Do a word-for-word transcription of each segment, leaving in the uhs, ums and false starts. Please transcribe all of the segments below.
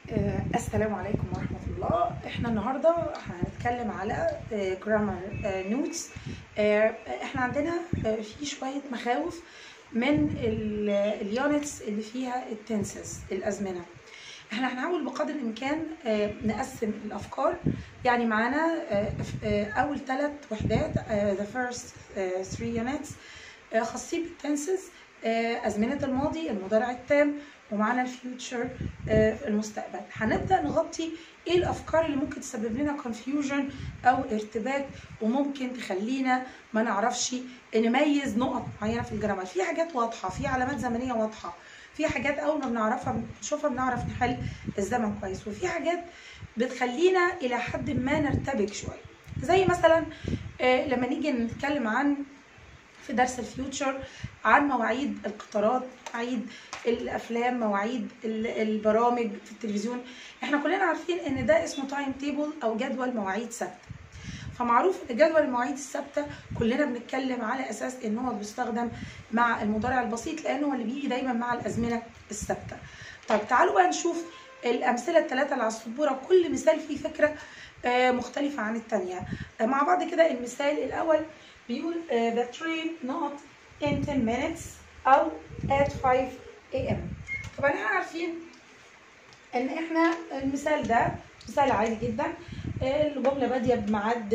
آه، السلام عليكم ورحمة الله. احنا النهاردة هنتكلم على جرامر نوتس. احنا عندنا آه، في شوية مخاوف من اليونتس اللي فيها التنسز الأزمنة. احنا هنحاول بقدر الامكان آه، نقسم الافكار. يعني معانا آه، آه، اول ثلاث وحدات آه، the first آه، three units آه، خاصين بالتنسز، آه، أزمنة الماضي، المضارع التام، ومعانا الفيوتشر المستقبل. هنبدأ نغطي ايه الافكار اللي ممكن تسبب لنا confusion او ارتباك وممكن تخلينا ما نعرفش نميز نقط معينة في الجرامر. في حاجات واضحة، في علامات زمنية واضحة، في حاجات اول ما بنعرفها بنشوفها بنعرف نحل الزمن كويس، وفي حاجات بتخلينا الى حد ما نرتبك شوية. زي مثلا آه لما نيجي نتكلم عن في درس الفيوتشر عن مواعيد القطارات، مواعيد الافلام، مواعيد البرامج في التلفزيون. احنا كلنا عارفين ان ده اسمه تايم تيبل او جدول مواعيد ثابته. فمعروف ان جدول المواعيد الثابته كلنا بنتكلم على اساس ان هو بيستخدم مع المضارع البسيط لانه هو اللي بيجي دايما مع الازمنه الثابته. طيب تعالوا بقى نشوف الامثله الثلاثه اللي على السبوره، كل مثال فيه فكره مختلفه عن الثانيه. مع بعض كده. المثال الاول بيقول uh, the train not in ten minutes أو at five A M. طبعا احنا عارفين ان احنا المثال ده مثال عادي جدا. الجملة بادية بميعاد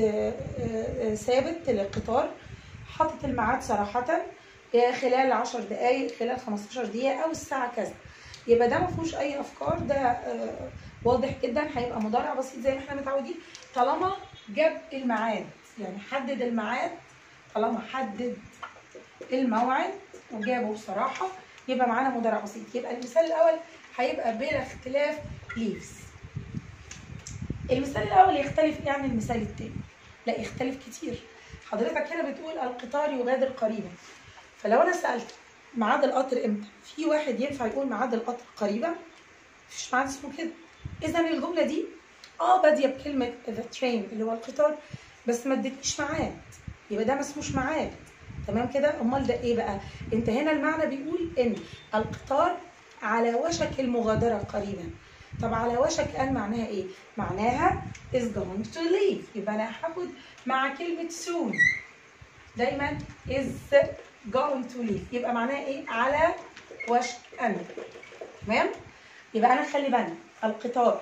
ثابت للقطار، حاطط الميعاد صراحة خلال عشر دقايق، خلال خمستاشر دقيقة أو الساعة كذا. يبقى ده ما فيهوش أي أفكار، ده واضح جدا، هيبقى مضارع بسيط زي ما احنا متعودين طالما جاب الميعاد. يعني حدد الميعاد، طالما حدد الموعد وجابه بصراحة يبقى معانا مضارع بسيط. يبقى المثال الأول هيبقى بلا اختلاف leaves. المثال الأول يختلف ايه عن المثال التاني؟ لا يختلف كتير. حضرتك هنا بتقول القطار يغادر قريبا، فلو أنا سألت ميعاد القطر امتى؟ في واحد ينفع يقول ميعاد القطر قريبا؟ مفيش ميعاد اسمه كده. إذا الجملة دي اه بادية بكلمة the train اللي هو القطار، بس ما ادتنيش ميعاد، يبقى ده ما اسموش ميعاد. تمام كده؟ امال ده ايه بقى؟ انت هنا المعنى بيقول ان القطار على وشك المغادره قريبا. طب على وشك ان معناها ايه؟ معناها is going to leave. يبقى انا هاخد مع كلمه soon دايما is going to leave، يبقى معناها ايه؟ على وشك ان. تمام؟ يبقى انا خلي بالنا القطار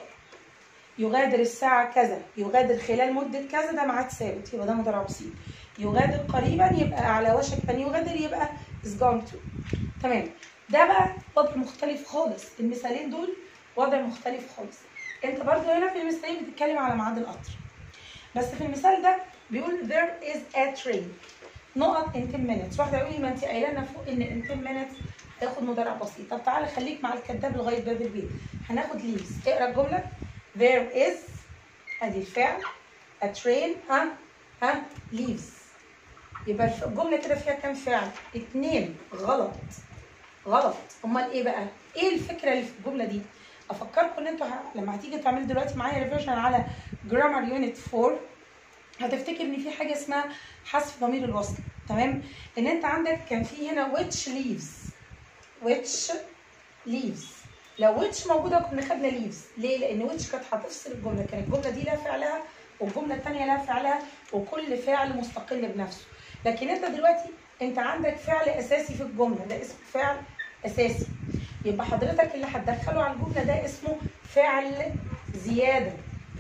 يغادر الساعة كذا، يغادر خلال مدة كذا، ده ميعاد ثابت، يبقى ده مضارع بسيط. يغادر قريبا يبقى على وشك أن يغادر، يبقى is going to. تمام. ده بقى وضع مختلف خالص، المثالين دول وضع مختلف خالص. أنت برضو هنا في المثالين بتتكلم على ميعاد القطر، بس في المثال ده بيقول there is a train نقط in ten minutes. واحدة يقول لي ما أنت قايلة لنا فوق إن in ten minutes هياخد مضارع بسيط. طب تعالى خليك مع الكذاب لغاية باب البيت. هناخد leaves. اقرا الجملة. there is ادي الفعل a train ها ها leaves. يبقى الجمله كده فيها كام فعل؟ اتنين. غلط غلط. امال ايه بقى؟ ايه الفكره اللي في الجمله دي؟ افكركم ان انتوا لما هتيجي تعملوا دلوقتي معايا ريفيجن على جرامر يونت فور هتفتكر ان في حاجه اسمها حذف ضمير الوصل. تمام؟ ان انت عندك كان في هنا which leaves which leaves. لو ويتش موجوده كنا خدنا ليفز. ليه؟ لان ويتش كانت هتفصل الجمله، كانت الجمله دي لها فعلها والجمله الثانيه لها فعلها وكل فعل مستقل بنفسه. لكن انت دلوقتي انت عندك فعل اساسي في الجمله، ده اسمه فعل اساسي. يبقى حضرتك اللي هتدخله على الجمله ده اسمه فعل زياده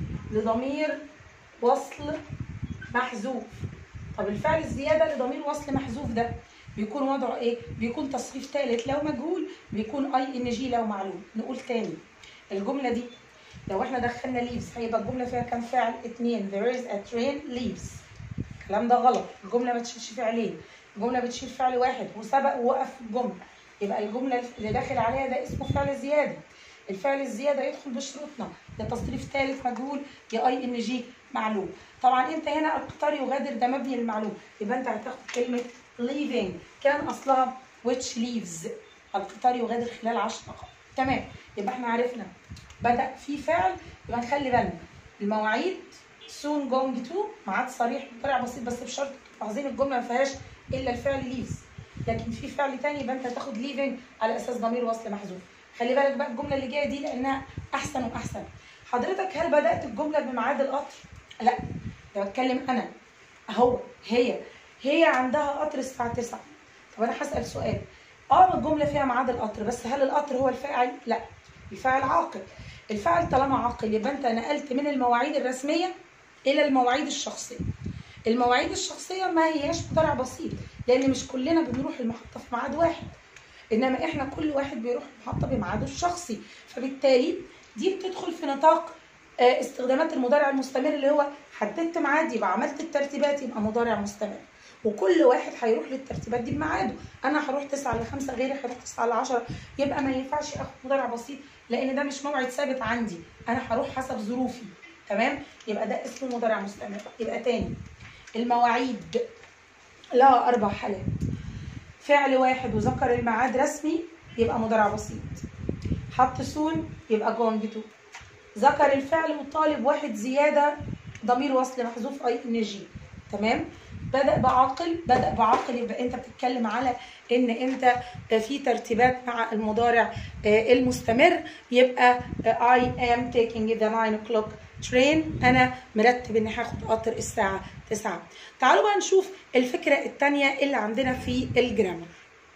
لضمير وصل محذوف. طب الفعل الزياده لضمير وصل محذوف ده بيكون وضعه ايه؟ بيكون تصريف ثالث لو مجهول، بيكون اي ان جي لو معلوم. نقول تاني الجمله دي لو احنا دخلنا leaves هيبقى الجمله فيها كام فعل؟ اتنين. there is a train leaves. الكلام ده غلط، الجمله ما تشيلش فعلين، الجمله بتشيل فعل واحد وسبق ووقف الجمله. يبقى الجمله اللي داخل عليها ده اسمه فعل زياده. الفعل الزياده يدخل بشروطنا يا تصريف ثالث مجهول يا اي ان جي معلوم. طبعا انت هنا القطار يغادر ده مبني للمعلوم، يبقى انت هتاخد كلمه leaving كان اصلها which leaves. القطار يغادر خلال عشر دقائق. تمام. يبقى احنا عرفنا بدأ في فعل، يبقى نخلي بالنا المواعيد soon going to ميعاد صريح مضارع بسيط، بس بشرط عايزين الجمله ما فيهاش الا الفعل leaves. لكن في فعل تاني يبقى انت هتاخد leaving على اساس ضمير وصل محذوف. خلي بالك بقى الجمله اللي جايه دي لانها احسن واحسن. حضرتك هل بدات الجمله بميعاد القطر؟ لا، ده بتكلم انا اهو. هي هي عندها قطر الساعه تسعة. طب انا هسال سؤال، اه الجمله فيها ميعاد القطر، بس هل القطر هو الفاعل؟ لا، الفاعل عاقل. الفاعل طالما عاقل يبقى انت نقلت من المواعيد الرسميه الى المواعيد الشخصيه. المواعيد الشخصيه ما هياش مضارع بسيط، لان مش كلنا بنروح المحطه في ميعاد واحد، انما احنا كل واحد بيروح المحطه بميعاده الشخصي. فبالتالي دي بتدخل في نطاق استخدامات المضارع المستمر، اللي هو حددت ميعاد يبقى عملت الترتيبات يبقى مضارع مستمر، وكل واحد هيروح للترتيبات دي بميعاده. انا هروح تسعة ل خمسة، غيري هيروح تسعة ل عشرة، يبقى ما ينفعش اخد مضارع بسيط لان ده مش موعد ثابت عندي، انا هروح حسب ظروفي. تمام؟ يبقى ده اسمه مضارع مستمر. يبقى تاني، المواعيد لها اربع حالات. فعل واحد وذكر الميعاد رسمي يبقى مضارع بسيط. حط سون يبقى جونج تو. ذكر الفعل وطالب واحد زياده ضمير وصل محذوف اي ان جي. تمام؟ بدأ بعاقل، بدأ بعاقل يبقى انت بتتكلم على ان انت في ترتيبات مع المضارع المستمر. يبقى I am taking the nine o'clock train، انا مرتب اني هاخد قطر الساعه تسعة. تعالوا بقى نشوف الفكره الثانيه اللي عندنا في الجرامر.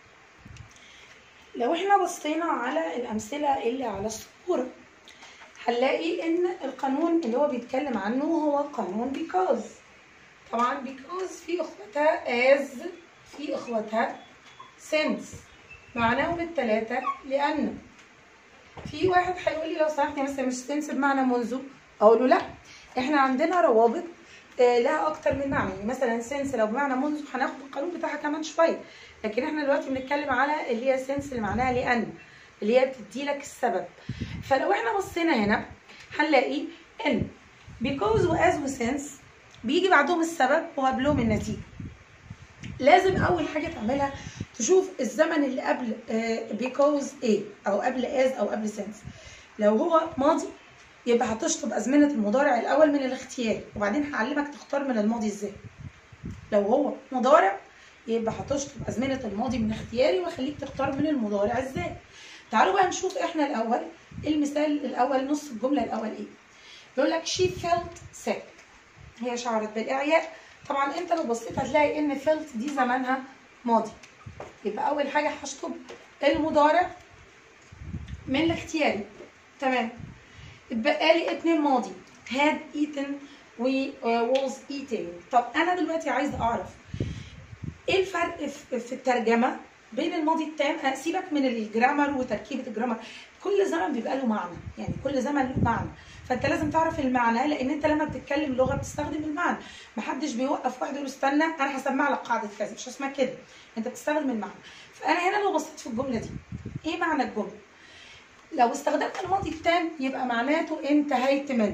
لو احنا بصينا على الامثله اللي على الصوره هنلاقي ان القانون اللي هو بيتكلم عنه هو قانون because. طبعا because في اخواتها as، في اخواتها since، معناهم الثلاثه لان. في واحد هيقول لي لو سمحتي مثلا مش since بمعنى منذ، اقول له لا، احنا عندنا روابط لها اكتر من معنى. يعني مثلا since لو بمعنى منذ هناخد القانون بتاعها كمان شويه، لكن احنا دلوقتي بنتكلم على اللي هي since اللي معناها لان، اللي هي بتدي لك السبب. فلو احنا بصينا هنا هنلاقي ان because و as و since بيجي بعدهم السبب وقبلهم النتيجه. لازم اول حاجه تعملها تشوف الزمن اللي قبل because ايه، او قبل as او قبل since. لو هو ماضي يبقى هتشطب ازمنه المضارع الاول من الاختياري، وبعدين هعلمك تختار من الماضي ازاي. لو هو مضارع يبقى هتشطب ازمنه الماضي من الاختياري واخليك تختار من المضارع ازاي. تعالوا بقى نشوف احنا الاول المثال الاول، نص الجمله الاول ايه. بيقول لك she felt sick، هي شعرت بالاعياء. طبعا انت لو بصيت هتلاقي ان felt دي زمانها ماضي، يبقى اول حاجه هشطب المضارع من الاختياري. تمام؟ اتبقى لي اتنين ماضي had eaten و was eating. طب انا دلوقتي عايزه اعرف ايه الفرق في الترجمه بين الماضي التام. سيبك من الجرامر وتركيبه الجرامر، كل زمن بيبقى له معنى، يعني كل زمن له معنى، فانت لازم تعرف المعنى، لان انت لما بتتكلم لغه بتستخدم المعنى. محدش بيوقف واحد يقول استنى انا هسمع لك قاعده كذا، مش اسمها كده، انت بتستخدم المعنى. فانا هنا لو بصيت في الجمله دي ايه معنى الجمله؟ لو استخدمت الماضي التام يبقى معناته انتهيت منه،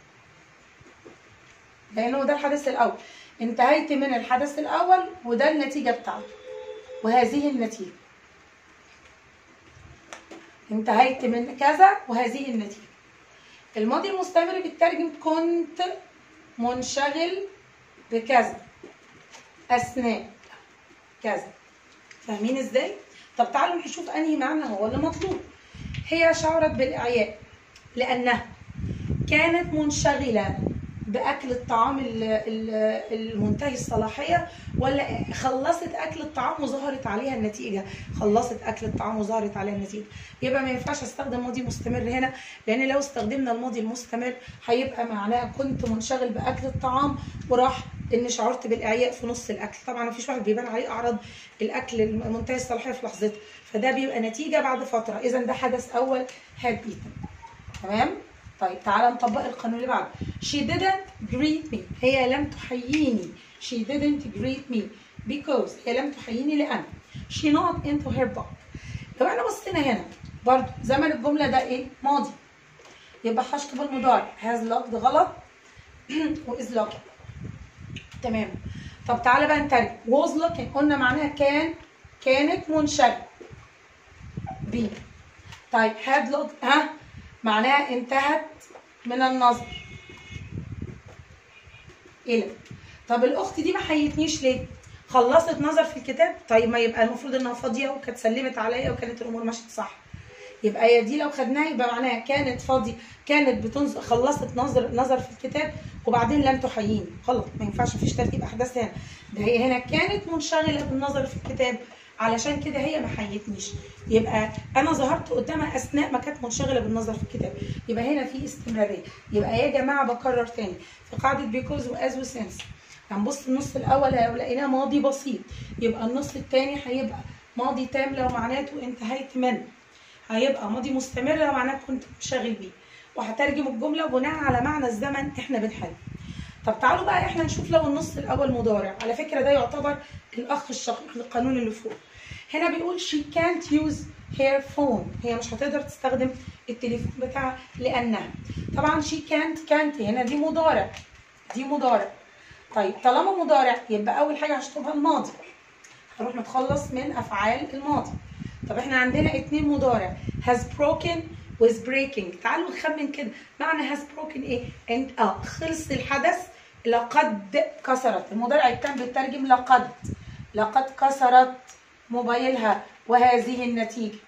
لانه ده الحدث الاول. انتهيت من الحدث الاول وده النتيجه بتاعته، وهذه النتيجه. انتهيت من كذا وهذه النتيجه. الماضي المستمر بيترجم كنت منشغل بكذا اثناء كذا. فاهمين ازاي؟ طب تعالوا نشوف انهي معنى هو اللي مطلوب. هي شعرت بالاعياء لانها كانت منشغله باكل الطعام المنتهي الصلاحيه، ولا خلصت اكل الطعام وظهرت عليها النتيجه؟ خلصت اكل الطعام وظهرت عليها النتيجه. يبقى ما ينفعش استخدم ماضي مستمر هنا، لان لو استخدمنا الماضي المستمر هيبقى معناها كنت منشغل باكل الطعام وراح ان شعرت بالاعياء في نص الاكل. طبعا ما فيش واحد بيبان عليه اعراض الاكل المنتهي الصلاحيه في لحظتها، فده بيبقى نتيجه بعد فتره. اذا ده حدث اول had eaten. تمام؟ طيب تعالى نطبق القانون اللي بعده. she didn't greet me، هي لم تحييني. she didn't greet me because هي لم تحييني لأن she not into her book. لو احنا بصينا هنا برضو زمن الجملة ده ايه؟ ماضي، يبقى هشطب المضارع has looked غلط و is looking. تمام. طب تعالى بقى نترجم. was looking قلنا معناها كان، كانت منشغلة بيه. طيب had looked ها معناها انتهت من النظر إلى. طب الأخت دي ما حيتنيش ليه؟ خلصت نظر في الكتاب؟ طيب ما يبقى المفروض إنها فاضية وكانت سلمت عليا وكانت الأمور ماشية صح. يبقى هي دي لو خدناها يبقى معناها كانت فاضي، كانت بتنظر خلصت نظر نظر في الكتاب وبعدين لم تحييني. غلط، ما ينفعش، مفيش ترتيب احداث هنا. ده هي هنا كانت منشغله بالنظر في الكتاب، علشان كده هي ما حيتنيش. يبقى انا ظهرت قدامها اثناء ما كانت منشغله بالنظر في الكتاب. يبقى هنا في استمراريه. يبقى يا جماعه بكرر تاني في قاعده بيكوز واز وسنس، هنبص النص الاول لو لقيناه ماضي بسيط، يبقى النص الثاني هيبقى ماضي تام لو معناته انتهيت منه، هيبقى ماضي مستمر لو معناه كنت منشغل بيه، وهترجم الجمله بناء على معنى الزمن احنا بنحل. طب تعالوا بقى احنا نشوف لو النص الاول مضارع. على فكره ده يعتبر الاخ الشقيق للقانون اللي فوق. هنا بيقول she can't use her phone، هي مش هتقدر تستخدم التليفون بتاعها لانها، طبعا she can't can't هنا دي مضارع، دي مضارع. طيب طالما مضارع يبقى اول حاجه هشطبها الماضي، هنروح نتخلص من افعال الماضي. طب احنا عندنا اتنين مضارع has broken with breaking. تعالوا نخمن كده معنى has broken ايه؟ انت اه خلص الحدث، لقد كسرت. المضارع التام بيترجم لقد، لقد كسرت موبايلها وهذه النتيجه،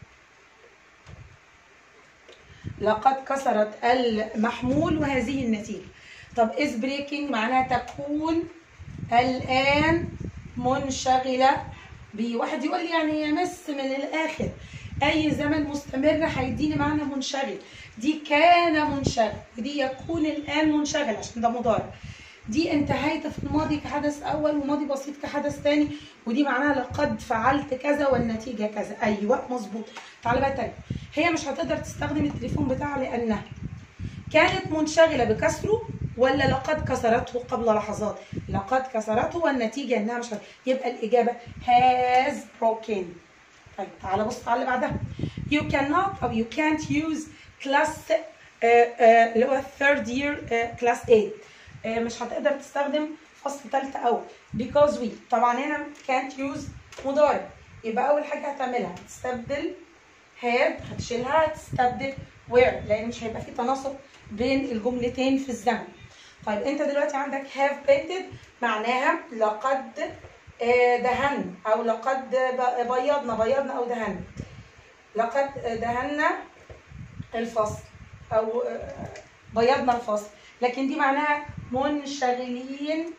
لقد كسرت المحمول وهذه النتيجه. طب is breaking معناها تكون الآن منشغلة بيه. واحد يقول لي يعني يا مس من الآخر أي زمن مستمر هيديني معنى منشغل. دي كان منشغل، ودي يكون الآن منشغل عشان ده مضارع. دي انتهيت في الماضي كحدث أول وماضي بسيط كحدث تاني، ودي معناها لقد فعلت كذا والنتيجة كذا. أيوه مظبوط. تعالى بقى تاني، هي مش هتقدر تستخدم التليفون بتاعها لأنها كانت منشغلة بكسره ولا لقد كسرته قبل لحظات؟ لقد كسرته والنتيجة انها مش هت... يبقى الإجابة has broken. طيب تعالى بص على اللي بعدها. You cannot أو you can't use class اللي هو third year uh, class eight. uh, مش هتقدر تستخدم فصل تالتة أول because we. طبعا هنا can't use مضارع، يبقى أول حاجة هتعملها هتستبدل had، هتشيلها هتستبدل where، لأن مش هيبقى في تناسق بين الجملتين في الزمن. طيب انت دلوقتي عندك have painted معناها لقد دهن او لقد بيضنا، بيضنا او دهنا، لقد دهنا الفصل او بيضنا الفصل، لكن دي معناها منشغلين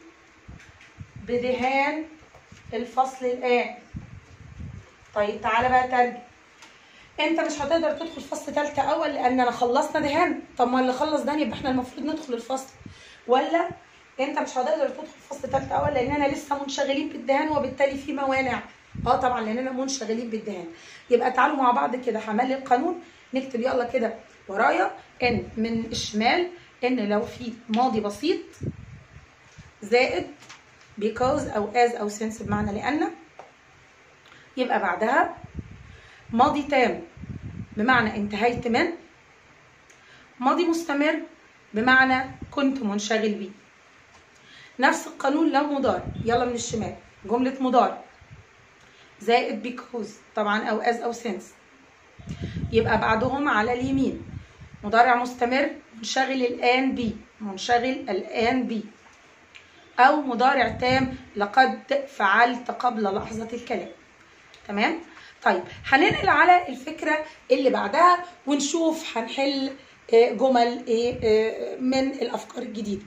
بدهان الفصل الان. طيب تعالى بقى ترجم. انت مش هتقدر تدخل فصل ثالثه اول لاننا خلصنا دهان. طب ما اللي خلص دهان يبقى احنا المفروض ندخل الفصل، ولا انت مش هتقدر تدخل فصل ثالثه اول لاننا لسه منشغلين بالدهان وبالتالي في موانع. اه طبعا لاننا منشغلين بالدهان. يبقى تعالوا مع بعض كده هملي القانون، نكتب يلا كده ورايا ان من الشمال ان لو في ماضي بسيط زائد because او as او since بمعنى لان، يبقى بعدها ماضي تام بمعنى انتهيت من، ماضي مستمر بمعنى كنت منشغل بيه. نفس القانون لو مضارع، يلا من الشمال جملة مضارع زائد because طبعا او as او since، يبقى بعدهم على اليمين مضارع مستمر منشغل الآن بيه، منشغل الآن بيه، أو مضارع تام لقد فعلت قبل لحظة الكلام. تمام؟ طيب هننقل على الفكرة اللي بعدها ونشوف هنحل جمل ايه من الأفكار الجديدة.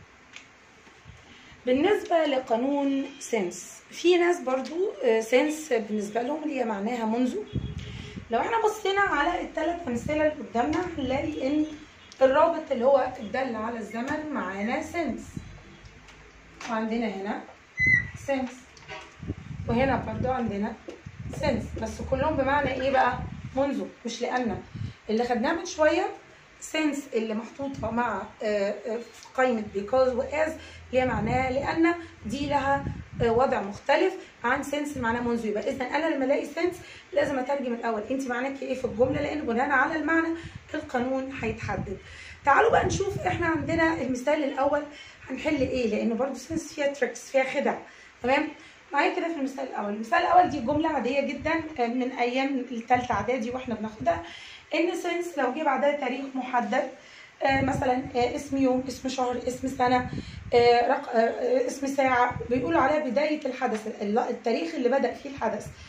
بالنسبة لقانون سنس، في ناس برضو سنس بالنسبة لهم اللي هي معناها منذ. لو احنا بصينا على الثلاث أمثلة اللي قدامنا هنلاقي إن الرابط اللي هو الدل على الزمن معانا سنس، وعندنا هنا سنس، وهنا برضو عندنا سنس، بس كلهم بمعنى ايه بقى؟ منذ، مش لأن. اللي خدناه من شوية سنس اللي محطوطة مع قائمة because و as اللي هي معناها لأن، دي لها وضع مختلف عن سنس اللي معناها منذ. يبقى إذا أنا لما ألاقي سنس لازم أترجم الأول أنت معناكي إيه في الجملة، لأن بناء على المعنى القانون هيتحدد. تعالوا بقى نشوف إحنا عندنا المثال الأول هنحل إيه، لأنه برضه سنس فيها تريكس، فيها خدع. تمام؟ معايا كده في المثال الأول. المثال الأول دي جملة عادية جدا من أيام الثالثة إعدادي وإحنا بناخدها، إن سنس لو جه بعدها تاريخ محدد، آه مثلا آه اسم يوم، اسم شهر، اسم سنة، آه رق... آه اسم ساعة، بيقولوا عليها بداية الحدث، التاريخ اللي بدأ فيه الحدث.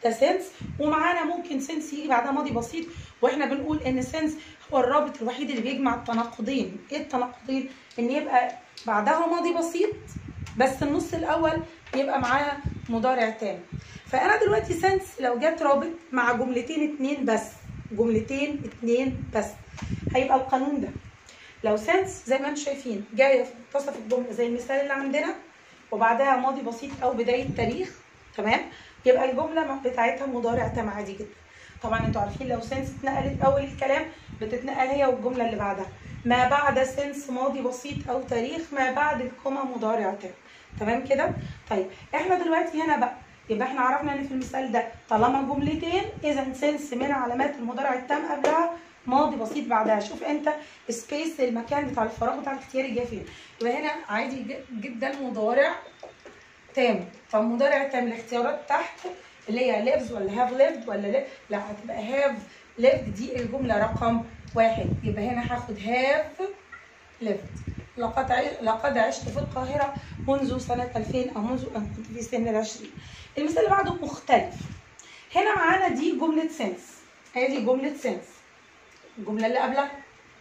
ده سنس، ومعانا ممكن سنس يجي بعدها ماضي بسيط، واحنا بنقول ان سنس هو الرابط الوحيد اللي بيجمع التناقضين. ايه التناقضين؟ ان يبقى بعدها ماضي بسيط بس النص الاول يبقى معاها مضارع تام. فانا دلوقتي سنس لو جت رابط مع جملتين اتنين بس، جملتين اتنين بس، هيبقى القانون ده. لو سنس زي ما انتم شايفين جايه في منتصف الجمله زي المثال اللي عندنا وبعدها ماضي بسيط او بدايه تاريخ، تمام، يبقى الجمله بتاعتها مضارع تام عادي جدا. طبعا انتوا عارفين لو سنس اتنقلت اول الكلام بتتنقل هي والجمله اللي بعدها. ما بعد سنس ماضي بسيط او تاريخ، ما بعد الكوما مضارع تام. تمام كده؟ طيب احنا دلوقتي هنا بقى يبقى احنا عرفنا ان في المثال ده طالما جملتين اذا سنس من علامات المضارع التام قبلها ماضي بسيط بعدها. شوف انت سبيس المكان بتاع الفراغ بتاع الاختياري جاي فين. يبقى هنا عادي جدا مضارع تام. طب مضارع تام الاختيارات تحت اللي هي lives ولا have lived ولا لا؟ لا هتبقى have lived دي الجمله رقم واحد. يبقى هنا هاخد have lived. لقد لقد عشت في القاهره منذ سنه ألفين او منذ ان كنت في سن العشرين. المثال اللي بعده مختلف. هنا معانا دي جمله سنس، ادي جمله سنس الجمله اللي قبلها،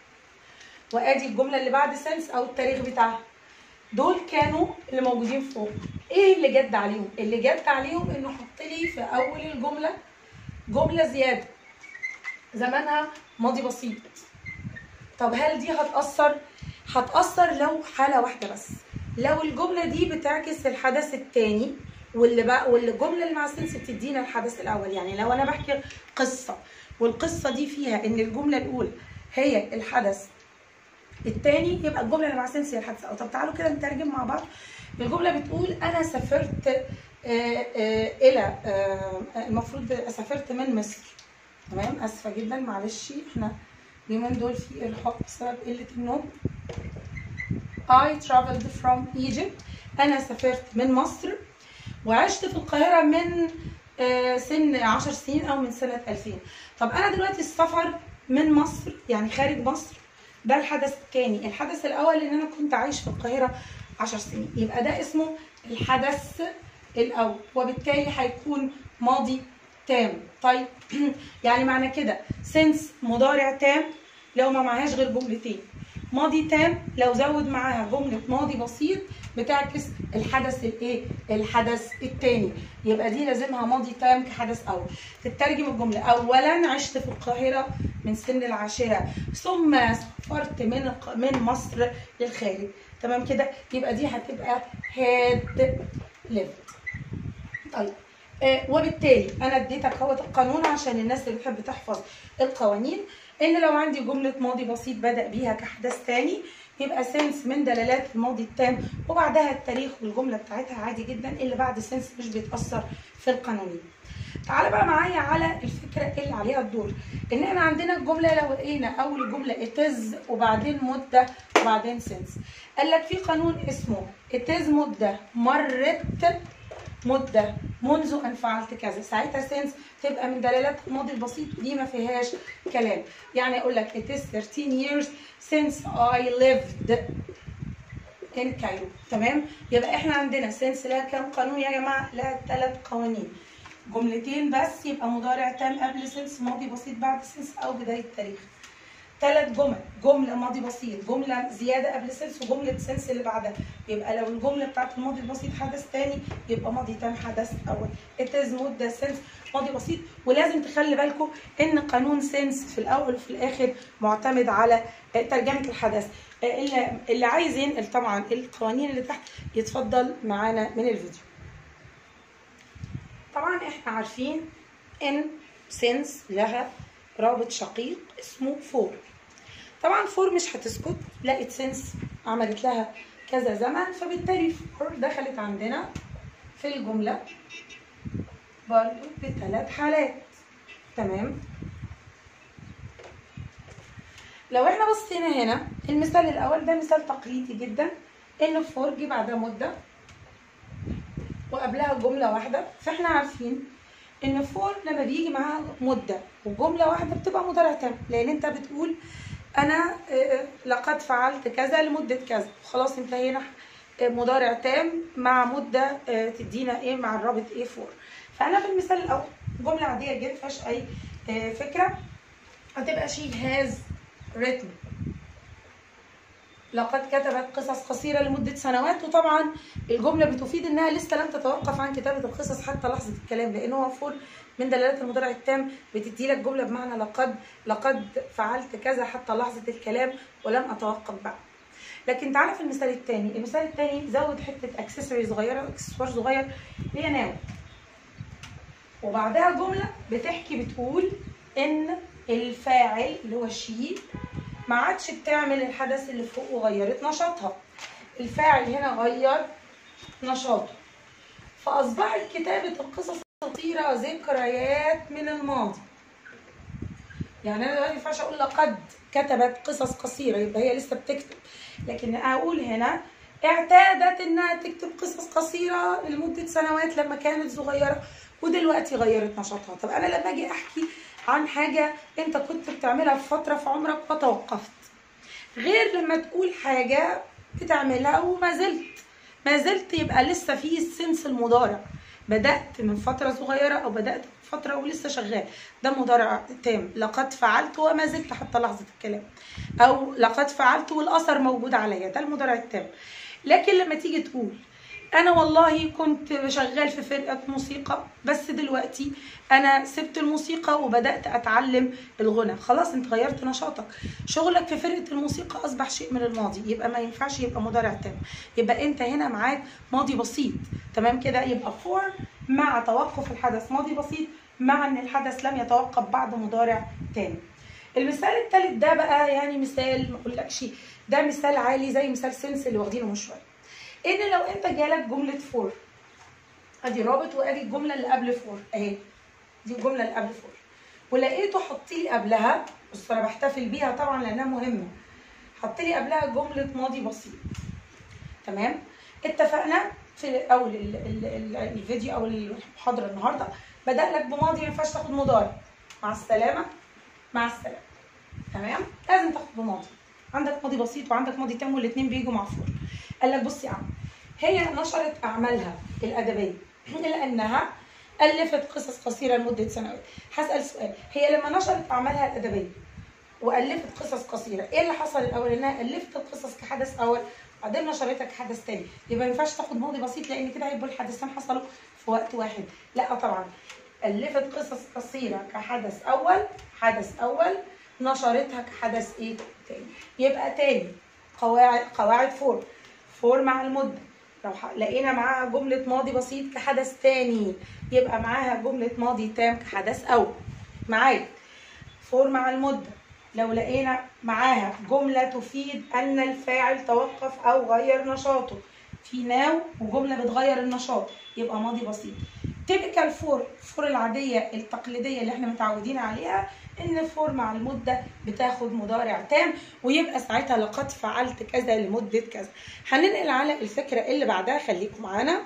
وادي الجمله اللي بعد سنس او التاريخ بتاعها. دول كانوا اللي موجودين فوق. ايه اللي جد عليهم؟ اللي جد عليهم انه حط لي في اول الجمله جمله زياده زمانها ماضي بسيط. طب هل دي هتأثر؟ هتأثر لو حاله واحده بس، لو الجمله دي بتعكس الحدث الثاني واللي بقى واللي الجمله اللي مع سنس بتدينا الحدث الاول. يعني لو انا بحكي قصه والقصه دي فيها ان الجمله الاولى هي الحدث الثاني، يبقى الجمله اللي مع سنس هي الحدث الاول. طب تعالوا كده نترجم مع بعض. الجمله بتقول انا سافرت آآ آآ الى المفروض سافرت من مصر. تمام، اسفه جدا معلش احنا اليومين دول في ارهاق بسبب قله النوم. I traveled from Egypt. انا سافرت من مصر وعشت في القاهره من سن عشر سنين او من سنه ألفين. طب انا دلوقتي السفر من مصر يعني خارج مصر ده الحدث الثاني. الحدث الاول ان انا كنت عايش في القاهره عشر سنين، يبقى ده اسمه الحدث الاول وبالتالي هيكون ماضي تام. طيب يعني معنى كده سنس مضارع تام لو ما معهاش غير جملتين، ماضي تام لو زود معاها جمله ماضي بسيط بتعكس الحدث الايه؟ الحدث الثاني. يبقى دي لازمها ماضي تام كحدث اول. تترجم الجمله اولا عشت في القاهره من سن العاشره ثم سافرت من من مصر للخارج. تمام كده؟ يبقى دي هتبقى had lived. طيب آه وبالتالي انا اديتك اهو القانون عشان الناس اللي بتحب تحفظ القوانين، ان لو عندي جمله ماضي بسيط بدا بيها كحدث ثاني يبقى سنس من دلالات الماضي التام وبعدها التاريخ والجمله بتاعتها عادي جدا. اللي بعد سنس مش بيتاثر في القانونين. تعالى بقى معايا على الفكره اللي عليها الدور، ان احنا عندنا الجمله لو لقينا اول جمله اتز وبعدين مده وبعدين سنس، قال لك في قانون اسمه اتز مده مرت مده منذ ان فعلت كذا، ساعتها سنس تبقى من دلالات الماضي البسيط ودي ما فيهاش كلام. يعني اقول لك it is thirteen years since I lived in Cairo. تمام؟ يبقى احنا عندنا سنس لها كام قانون يا جماعه؟ لها ثلاث قوانين. جملتين بس يبقى مضارع تام قبل سنس، ماضي بسيط بعد سنس او بدايه تاريخ. ثلاث جمل، جمله ماضي بسيط، جمله زياده قبل سنس، وجمله سنس اللي بعدها. يبقى لو الجمله بتاعت الماضي البسيط حدث ثاني يبقى ماضي تام حدث اول. اتز مده سنس ماضي بسيط. ولازم تخلي بالكم ان قانون سنس في الاول وفي الاخر معتمد على ترجمه الحدث. اللي, اللي عايز ينقل طبعا القوانين اللي تحت يتفضل معانا من الفيديو. طبعا احنا عارفين ان سنس لها رابط شقيق اسمه فور. طبعا فور مش هتسكت، لقت سنس عملت لها كذا زمن فبالتالي فور دخلت عندنا في الجمله برضه بثلاث حالات. تمام؟ لو احنا بصينا هنا المثال الاول ده مثال تقليدي جدا، ان فور جه بعدها مده وقبلها جمله واحده. فاحنا عارفين ان فور لما بيجي معاها مده وجمله واحده بتبقى مضارع تام، لان انت بتقول انا لقد فعلت كذا لمده كذا، خلاص انتهينا. مضارع تام مع مده تدينا ايه مع الرابط ايه فور. فانا في المثال الاول جمله عاديه جدا ما فيهاش اي فكره. هتبقى she has written. لقد كتبت قصص قصيره لمده سنوات. وطبعا الجمله بتفيد انها لسه لم تتوقف عن كتابه القصص حتى لحظه الكلام، لان هو فور من دلالات المضارع التام بتدي لك جمله بمعنى لقد لقد فعلت كذا حتى لحظه الكلام ولم اتوقف بعد. لكن تعالى في المثال الثاني، المثال الثاني زود حته اكسسوري صغيره، اكسسوار صغير هي ناو، وبعدها جمله بتحكي بتقول ان الفاعل اللي هو شي ما عادش بتعمل الحدث اللي فوق وغيرت نشاطها. الفاعل هنا غير نشاطه، فاصبحت كتابه القصص القصيره ذكريات من الماضي. يعني انا دلوقتي ما ينفعش اقول لقد كتبت قصص قصيره يبقى هي لسه بتكتب، لكن اقول هنا اعتادت انها تكتب قصص قصيره لمده سنوات لما كانت صغيره ودلوقتي غيرت نشاطها. طب انا لما اجي احكي عن حاجه انت كنت بتعملها في فتره في عمرك وتوقفت، غير لما تقول حاجه بتعملها وما زلت ما زلت يبقى لسه في السنس المضارع، بدات من فتره صغيره او بدات فتره ولسه شغال، ده مضارع تام. لقد فعلت وما زلت حتى لحظه الكلام، او لقد فعلت والاثر موجود عليا، ده المضارع التام. لكن لما تيجي تقول انا والله كنت شغال في فرقه موسيقى بس دلوقتي انا سبت الموسيقى وبدات اتعلم الغنى، خلاص انت غيرت نشاطك، شغلك في فرقه الموسيقى اصبح شيء من الماضي، يبقى ما ينفعش يبقى مضارع تام، يبقى انت هنا معاك ماضي بسيط. تمام كده؟ يبقى فور مع توقف الحدث ماضي بسيط، مع ان الحدث لم يتوقف بعد مضارع تام. المثال الثالث ده بقى يعني مثال ما اقولكش، ده مثال عالي زي مثال سنس اللي واخدينه من شويه. ان لو انت جالك جمله فور، ادي رابط وادي الجمله اللي قبل فور اهي، دي الجمله اللي قبل فور، ولقيته حط لي قبلها، بص انا بحتفل بيها طبعا لانها مهمه، حط لي قبلها جمله ماضي بسيط. تمام؟ اتفقنا في اول ال ال ال الفيديو او المحاضره النهارده بدأ لك بماضي ما ينفعش تاخد مضارع. مع السلامه مع السلامه. تمام؟ لازم تاخد بماضي. عندك ماضي بسيط وعندك ماضي تام والاثنين بيجوا مع فور. قال لك بص يا عم، هي نشرت اعمالها الادبيه لانها الفت قصص قصيره لمده سنوات. هسال سؤال، هي لما نشرت اعمالها الادبيه والفت قصص قصيره، ايه اللي حصل الاول؟ انها الفت القصص كحدث اول بعدين نشرتها كحدث تاني، يبقى ما ينفعش تاخد ماضي بسيط لان كده هيبقوا الحدثين حصلوا في وقت واحد. لا طبعا، الفت قصص قصيره كحدث اول، حدث اول نشرتها كحدث ايه تاني. يبقى تاني قواعد قواعد فور، فور مع المده لو لقينا معاها جمله ماضي بسيط كحدث تاني يبقى معاها جمله ماضي تام كحدث اول. معايا فور مع المده لو لقينا معاها جمله تفيد ان الفاعل توقف او غير نشاطه، في ناو وجمله بتغير النشاط يبقى ماضي بسيط. تيبيكال فور، فور العاديه التقليديه اللي احنا متعودين عليها، ان الفور مع المده بتاخد مضارع تام ويبقى ساعتها لقد فعلت كذا لمده كذا. هننقل على الفكره اللي بعدها، خليكم معانا.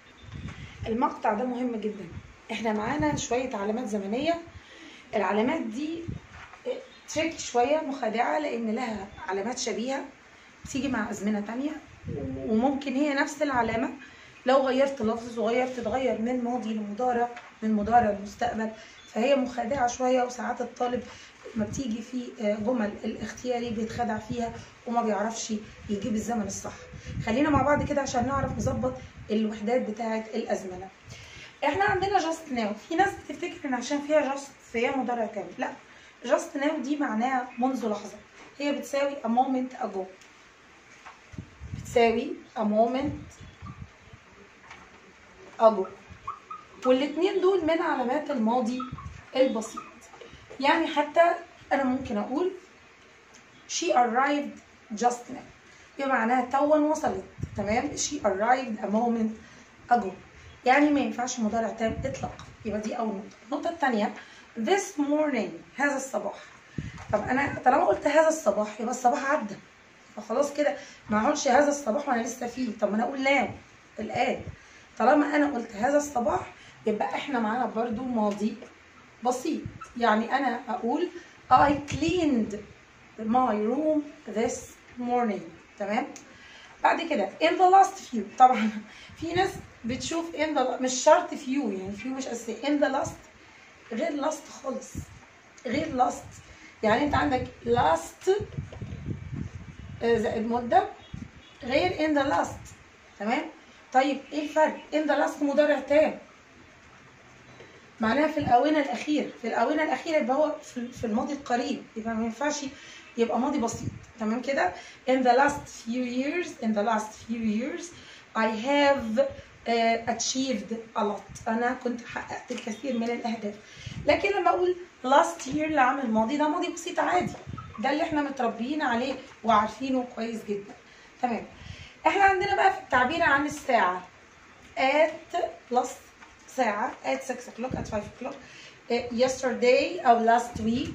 المقطع ده مهم جدا. احنا معانا شويه علامات زمنيه، العلامات دي تريك شويه مخادعه لان لها علامات شبيهه بتيجي مع ازمنه تانيه، وممكن هي نفس العلامه لو غيرت لفظ صغير تتغير من ماضي لمضارع، من مضارع لمستقبل، فهي مخادعه شويه. وساعات الطالب لما بتيجي في جمل الاختياري بيتخدع فيها وما بيعرفش يجيب الزمن الصح. خلينا مع بعض كده عشان نعرف نظبط الوحدات بتاعه الازمنه. احنا عندنا جاست ناو، في ناس بتفتكر ان عشان فيها جاست فهي مضارع تام، لا، جاست ناو دي معناها منذ لحظه، هي بتساوي a moment ago، بتساوي a moment ago، والاثنين دول من علامات الماضي البسيط. يعني حتى انا ممكن اقول she arrived just now، يبقى معناها توا وصلت. تمام؟ she arrived a moment ago، يعني ما ينفعش مضارع تام اطلاقا. يبقى دي اول نقطه. النقطه الثانيه this morning، هذا الصباح. طب انا طالما قلت هذا الصباح يبقى الصباح عدى، فخلاص كده ما اقولش هذا الصباح وانا لسه فيه. طب ما انا اقول نام الان. طالما انا قلت هذا الصباح يبقى احنا معانا برضو ماضي بسيط، يعني انا اقول I cleaned my room this morning. تمام؟ بعد كده in the last few، طبعا في ناس بتشوف in the، مش شرط few، يعني few مش اساسي، in the last غير last خالص، غير last. يعني انت عندك last زائد مدة غير in the last. تمام؟ طيب ايه الفرق؟ in the last مضارع تام، معناها في الآونة الأخيرة، في الآونة الأخيرة يبقى هو في الماضي القريب، يبقى ما ينفعش يبقى ماضي بسيط. تمام كده؟ in the last few years in the last few years I have uh, achieved a lot. أنا كنت حققت الكثير من الأهداف. لكن لما أقول last year العام الماضي ده ماضي بسيط عادي، ده اللي احنا متربيين عليه وعارفينه كويس جدا. تمام. احنا عندنا بقى في التعبير عن الساعة at plus ساعة at six o'clock at five o'clock yesterday أو last week،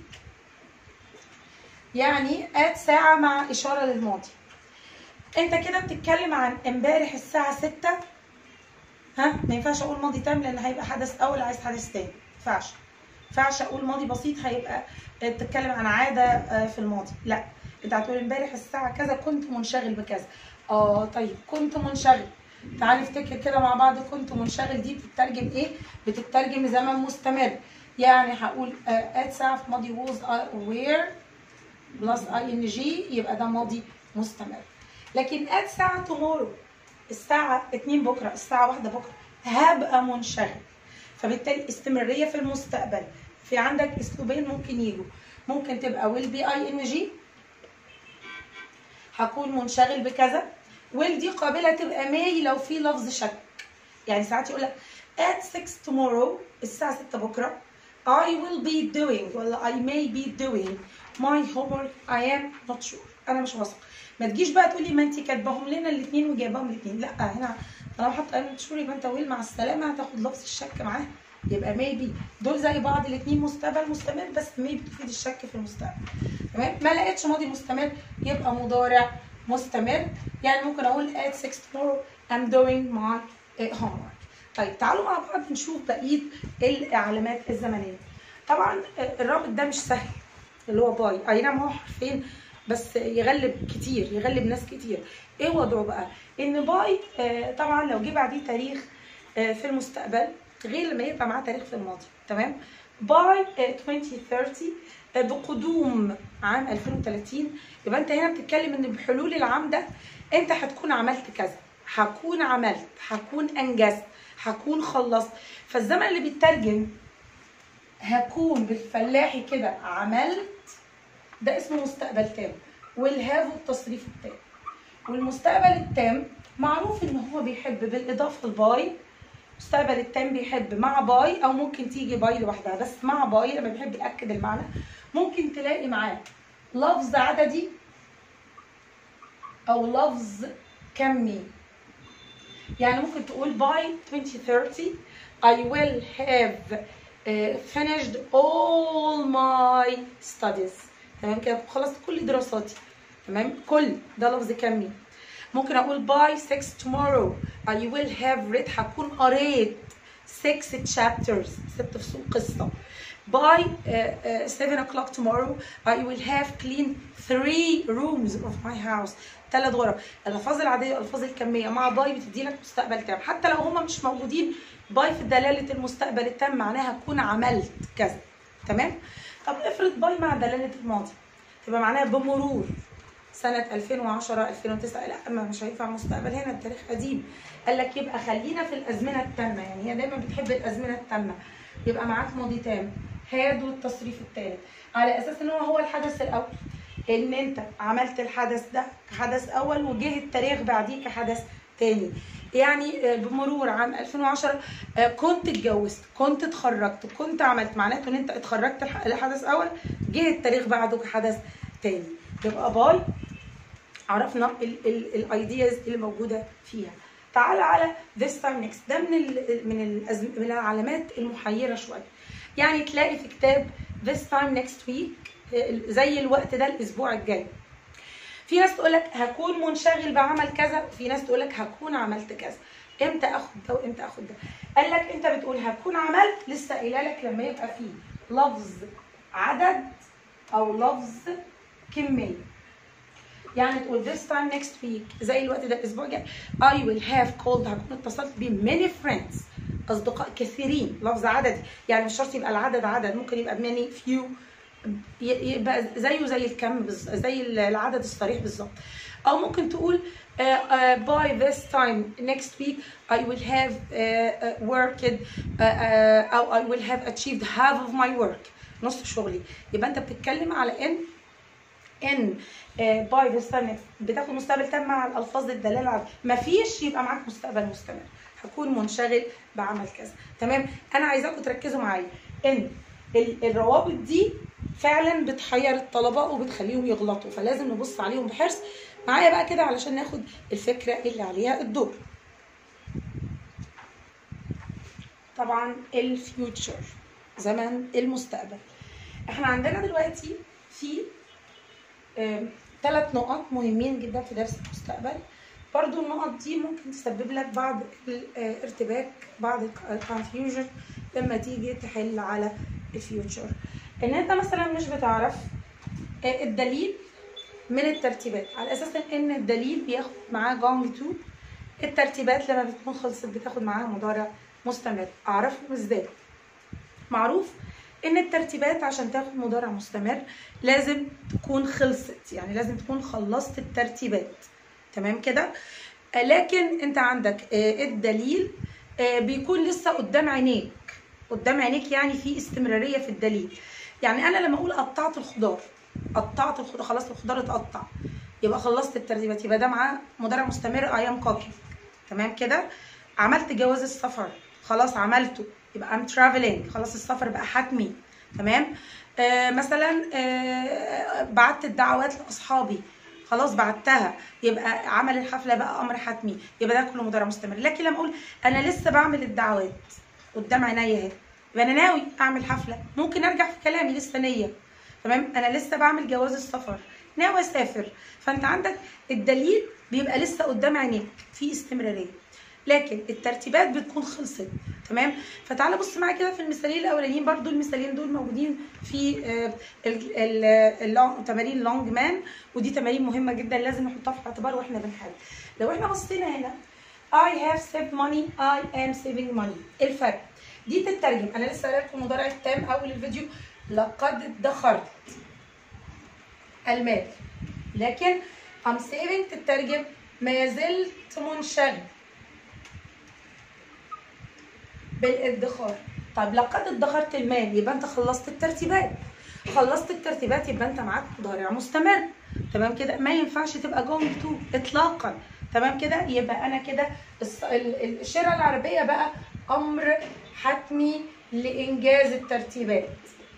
يعني at ساعة مع إشارة للماضي. أنت كده بتتكلم عن امبارح الساعة ستة. ها ما ينفعش أقول ماضي تام لأن هيبقى حدث أول عايز حدث تاني، ما ينفعش. ما ينفعش أقول ماضي بسيط هيبقى بتتكلم عن عادة في الماضي، لا. أنت هتقول امبارح الساعة كذا كنت منشغل بكذا. اه طيب كنت منشغل، تعالي نفتكر كده مع بعض. كنت منشغل دي بتترجم ايه؟ بتترجم زمن مستمر. يعني هقول ات ساعة في ماضي was were بلس اي ان جي يبقى ده ماضي مستمر. لكن ات ساعة tomorrow الساعة اتنين بكرة، الساعة واحدة بكرة هبقى منشغل، فبالتالي استمرارية في المستقبل. في عندك اسلوبين ممكن يجوا، ممكن تبقى will be اي ان جي هكون منشغل بكذا، will دي قابلة تبقى may لو في لفظ شك. يعني ساعات يقول لك at six tomorrow الساعة ستة بكرة I will be doing ولا I may be doing my homework I am not sure. أنا مش واثق. ما تجيش بقى تقولي ما أنت كاتباهم لنا الاثنين وجايباهم الاثنين، لا. هنا طالما حاطة I am not sure يبقى أنت will مع السلامة هتاخد لفظ الشك معاه، يبقى maybe. دول زي بعض الاثنين مستقبل مستمر، بس maybe تفيد الشك في المستقبل. تمام؟ ما لقيتش ماضي مستمر يبقى مضارع مستمر. يعني ممكن اقول at six tomorrow I'm doing my homework. طيب تعالوا مع بعض نشوف بقيه العلامات الزمنيه. طبعا الرابط ده مش سهل اللي هو باي، اي نعم هو حرفين بس يغلب كتير، يغلب ناس كتير. ايه وضعه بقى؟ ان باي طبعا لو جه بعديه تاريخ في المستقبل غير لما يبقى معاه تاريخ في الماضي. تمام؟ باي عشرين ثلاثين بقدوم عام ألفين وثلاثين، يبقى انت هنا بتتكلم ان بحلول العام ده انت هتكون عملت كذا، هكون عملت، هكون انجزت، هكون خلصت. فالزمن اللي بيترجم هكون بالفلاحي كده عملت ده اسمه مستقبل تام، والهاف التصريف التام. والمستقبل التام معروف ان هو بيحب بالاضافه لباي. المستقبل التام بيحب مع باي او ممكن تيجي باي لوحدها، بس مع باي لما بيحب ياكد المعنى ممكن تلاقي معاه لفظ عددي او لفظ كمي. يعني ممكن تقول by twenty thirty I will have uh, finished all my studies. تمام كده خلصت كل دراساتي. تمام؟ كل ده لفظ كمي. ممكن اقول by six tomorrow I will have read هكون قريت six chapters ست فصول قصة. by uh, uh, seven o'clock tomorrow I will have cleaned three rooms of my house. ثلاث غرف. الالفاظ العاديه والالفاظ الكميه مع باي بتدي لك مستقبل تام، حتى لو هما مش موجودين. باي في دلاله المستقبل التام معناها اكون عملت كذا. تمام؟ طب افرض باي مع دلاله الماضي تبقى معناها بمرور سنه ألفين وعشرة ألفين وتسعة. لا ما مش هينفع مستقبل، هنا التاريخ قديم. قال لك يبقى خلينا في الازمنه التامه، يعني هي دايما بتحب الازمنه التامه. يبقى معاك ماضي تام هاد والتصريف الثالث على اساس ان هو هو الحدث الاول، ان انت عملت الحدث ده كحدث اول وجه التاريخ بعديه كحدث تاني. يعني بمرور عام ألفين وعشرة كنت اتجوزت، كنت اتخرجت، كنت عملت، معناته ان انت اتخرجت الحدث اول جه التاريخ بعده كحدث تاني. يبقى باي عرفنا الايدياز اللي موجوده فيها. تعال على this time next. ده من ال من ال من العلامات المحيره شويه. يعني تلاقي في كتاب this time next week زي الوقت ده الاسبوع الجاي. في ناس تقول لك هكون منشغل بعمل كذا، وفي ناس تقول لك هكون عملت كذا. امتى اخد ده وامتى اخد ده؟ قال لك انت بتقول هكون عملت، لسه قايله لك لما يبقى فيه لفظ عدد او لفظ كميه. يعني تقول this time next week زي الوقت ده الاسبوع الجاي I will have called هكون اتصلت ب many friends اصدقاء كثيرين، لفظ عددي، يعني مش شرط يبقى العدد عدد، ممكن يبقى many few، يبقى زيه زي الكم، زي العدد الصريح بالظبط. او ممكن تقول uh, uh, by this time next week I will have uh, uh, worked uh, uh, او I will have achieved half of my work، نص شغلي. يبقى انت بتتكلم على ان ان uh, by this time بتاخد مستقبل تام مع الالفاظ الدلاله على مفيش، يبقى معاك مستقبل مستمر، هكون منشغل بعمل كذا. تمام؟ انا عايزاكم تركزوا معايا ان الروابط دي فعلا بتحير الطلبه وبتخليهم يغلطوا، فلازم نبص عليهم بحرص. معايا بقى كده علشان ناخد الفكره اللي عليها الدور. طبعا الفيوتشر، زمن المستقبل. احنا عندنا دلوقتي في ثلاث نقط مهمين جدا في درس المستقبل. برضو النقط دي ممكن تسبب لك بعض الارتباك، بعض الكونفيوجن لما تيجي تحل على الفيوتشر. ان انت مثلا مش بتعرف الدليل من الترتيبات، على اساس ان الدليل بياخد معاه جونج تو، الترتيبات لما بتكون خلصت بتاخد معاها مضارع مستمر. اعرفهم ازاي؟ معروف ان الترتيبات عشان تاخد مضارع مستمر لازم تكون خلصت، يعني لازم تكون خلصت الترتيبات. تمام كده؟ لكن انت عندك الدليل بيكون لسه قدام عينيك، قدام عينيك يعني في استمراريه في الدليل. يعني انا لما اقول قطعت الخضار، قطعت الخضار، خلاص الخضار اتقطع، يبقى خلصت الترتيبات، يبقى ده معاه مضارع مستمر اي ام كوكينج. تمام كده؟ عملت جواز السفر، خلاص عملته، يبقى ام ترافلينج، خلاص السفر بقى حتمي. تمام؟ آه مثلا آه بعت الدعوات لاصحابي، خلاص بعتها، يبقى عمل الحفله بقى امر حتمي، يبقى ده كله مضارع مستمر. لكن لما اقول انا لسه بعمل الدعوات قدام عينيا اهي، يبقى انا ناوي اعمل حفله، ممكن ارجع في كلامي لسه نيه. تمام؟ انا لسه بعمل جواز السفر، ناوي اسافر. فانت عندك الدليل بيبقى لسه قدام عينيك في استمراريه، لكن الترتيبات بتكون خلصت. تمام؟ فتعالى بص معايا كده في المثالين الاولانيين، برضو المثالين دول موجودين في تمارين لونج مان، ودي تمارين مهمه جدا لازم نحطها في الاعتبار واحنا بنحل. لو احنا بصينا هنا I have saved money، I am saving money، ايه الفرق؟ دي تترجم، انا لسه قايله لكم المضارع التام اول الفيديو، لقد ادخرت المال، لكن I'm saving تترجم ما زلت منشغل بالادخار. طب لقد ادخرت المال، يبقى انت خلصت الترتيبات، خلصت الترتيبات يبقى انت معاك مضارع مستمر. تمام كده؟ ما ينفعش تبقى جونج تو اطلاقا. تمام كده؟ يبقى انا كده الشراء العربيه بقى امر حتمي لانجاز الترتيبات.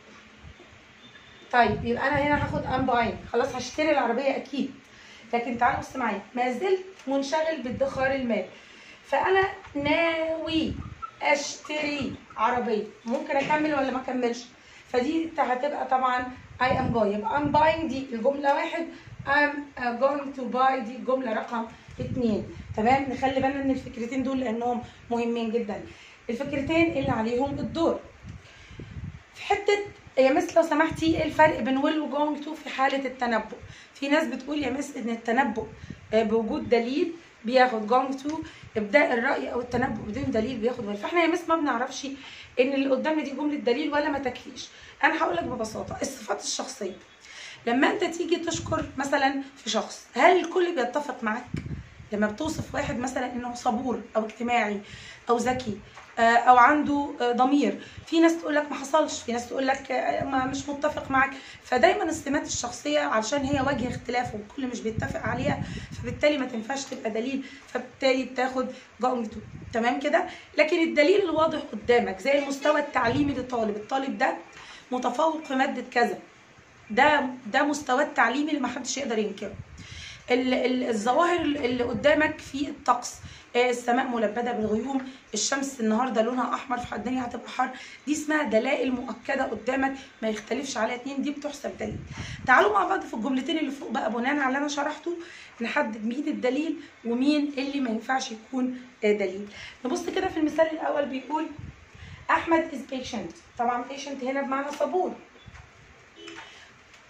طيب يبقى انا هنا هاخد ام باين، خلاص هشتري العربيه اكيد. لكن تعالوا بصوا معايا، ما زلت منشغل بادخار المال، فانا ناوي اشتري عربيه، ممكن اكمل ولا ما اكملش؟ فدي هتبقى طبعا I am going، يبقى I'm buying دي الجمله واحد، I'm going to buy دي الجمله رقم اتنين. تمام؟ نخلي بالنا من الفكرتين دول لانهم مهمين جدا، الفكرتين اللي عليهم الدور. في حته يا مس لو سمحتي ايه الفرق بين will و going to في حاله التنبؤ؟ في ناس بتقول يا مس ان التنبؤ بوجود دليل بياخد going to، ابداء الراي او التنبؤ بدون دليل بياخد will. فاحنا يا مس ما بنعرفش ان اللي قدامنا دي جمله دليل ولا ما تكفيش. انا هقول لك ببساطه الصفات الشخصيه، لما انت تيجي تشكر مثلا في شخص، هل الكل بيتفق معاك؟ لما بتوصف واحد مثلا انه صبور او اجتماعي او ذكي او عنده ضمير، في ناس تقول لك ما حصلش، في ناس تقول لك ما مش متفق معاك. فدايما السمات الشخصيه علشان هي وجه اختلاف والكل مش بيتفق عليها، فبالتالي ما تنفعش تبقى دليل، فبالتالي بتاخد جونج تو. تمام كده؟ لكن الدليل الواضح قدامك زي المستوى التعليمي للطالب، الطالب ده متفوق في ماده كذا، ده ده مستوى التعليمي اللي ما حدش يقدر ينكره. الظواهر اللي قدامك في الطقس، السماء ملبده بالغيوم، الشمس النهارده لونها احمر فالدنيا هتبقى حر، دي اسمها دلائل مؤكده قدامك ما يختلفش عليها اتنين، دي بتحسب دليل. تعالوا مع بعض في الجملتين اللي فوق بقى بناء على اللي انا شرحته نحدد مين الدليل ومين اللي ما ينفعش يكون دليل. نبص كده في المثال الاول بيقول احمد is patient، طبعا patient هنا بمعنى صبور.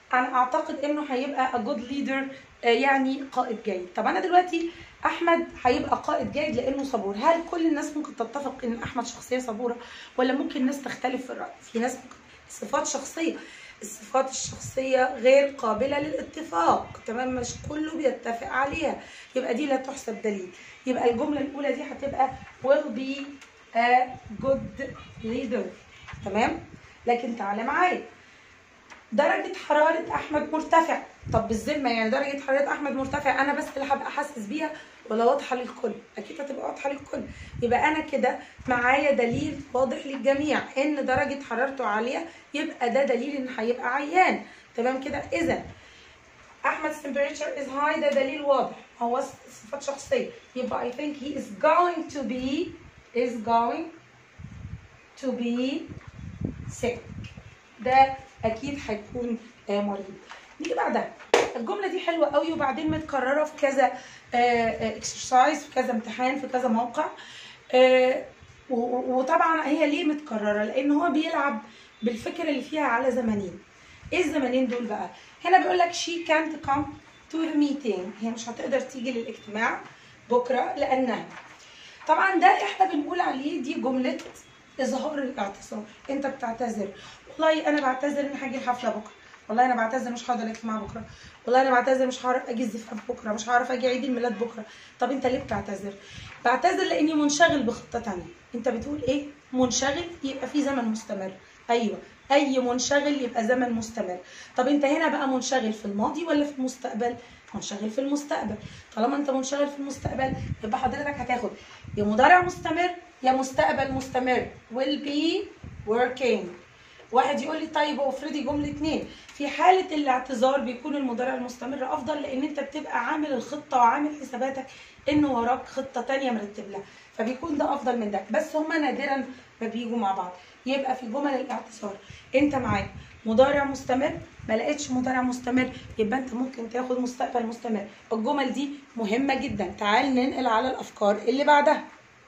انا اعتقد انه هيبقى a good leader، يعني قائد جيد. طب انا دلوقتي احمد هيبقى قائد جيد لانه صبور. هل كل الناس ممكن تتفق ان احمد شخصيه صبوره، ولا ممكن الناس تختلف في الراي؟ في ناس ممكن صفات شخصيه، الصفات الشخصيه غير قابله للاتفاق، تمام، مش كله بيتفق عليها، يبقى دي لا تحسب دليل. يبقى الجمله الاولى دي هتبقى will be a good leader، تمام. لكن تعالى معايا، درجة حرارة أحمد مرتفع. طب بالذمة يعني درجة حرارة أحمد مرتفع أنا بس اللي هبقى حاسس بيها ولا واضحة للكل؟ أكيد هتبقى واضحة للكل. يبقى أنا كده معايا دليل واضح للجميع إن درجة حرارته عالية، يبقى ده دليل إن هيبقى عيان، تمام كده. إذا أحمد's temperature is high ده دليل واضح، هو صفات شخصية، يبقى I think he is going to be is going to be sick، ده اكيد هيكون مريض. نيجي بعدها، الجمله دي حلوه قوي وبعدين متكرره في كذا اكسرسايز، في كذا امتحان، في كذا موقع. وطبعا هي ليه متكرره؟ لان هو بيلعب بالفكره اللي فيها على زمنين. ايه الزمنين دول بقى؟ هنا بيقول لك she can't come to the meeting، هي مش هتقدر تيجي للاجتماع بكره لانها. طبعا ده احنا بنقول عليه دي جمله اظهار الاعتذار. انت بتعتذر، والله انا بعتذر ان هاجي الحفله بكره، والله انا بعتذر مش هقدر الاجتماع بكره، والله انا بعتذر مش هعرف اجي الزفاف بكره، مش هعرف اجي عيد الميلاد بكره. طب انت ليه بتعتذر؟ بعتذر لاني منشغل بخطه ثانيه. انت بتقول ايه؟ منشغل، يبقى في زمن مستمر. ايوه، اي منشغل يبقى زمن مستمر. طب انت هنا بقى منشغل في الماضي ولا في المستقبل؟ منشغل في المستقبل. طالما انت منشغل في المستقبل يبقى حضرتك هتاخد يا مضارع مستمر يا مستقبل مستمر، will be working. واحد يقول لي طيب افرضي جمله اتنين، في حاله الاعتذار بيكون المضارع المستمر افضل، لان انت بتبقى عامل الخطه وعامل حساباتك ان وراك خطه ثانيه مرتب لها، فبيكون ده افضل من ده، بس هما نادرا ما بيجوا مع بعض. يبقى في جمل الاعتذار انت معاك مضارع مستمر، ما لقيتش مضارع مستمر يبقى انت ممكن تاخد مستقبل مستمر. الجمل دي مهمه جدا. تعال ننقل على الافكار اللي بعدها.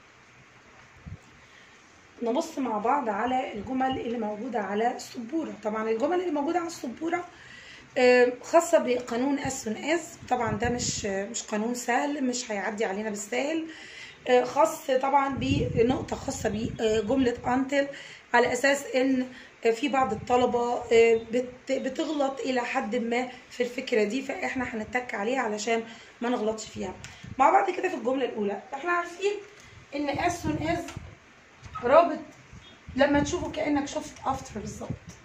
نبص مع بعض على الجمل اللي موجوده على السبوره. طبعا الجمل اللي موجوده على السبوره خاصه بقانون as soon as، طبعا ده مش مش قانون سهل، مش هيعدي علينا بالسهل. خاص طبعا بنقطه خاصه بجمله until، على اساس ان في بعض الطلبه بتغلط الى حد ما في الفكره دي، فاحنا هنتك عليها علشان ما نغلطش فيها مع بعض كده. في الجمله الاولى احنا عارفين ان as soon as رابط لما تشوفه كانك شفت after بالظبط،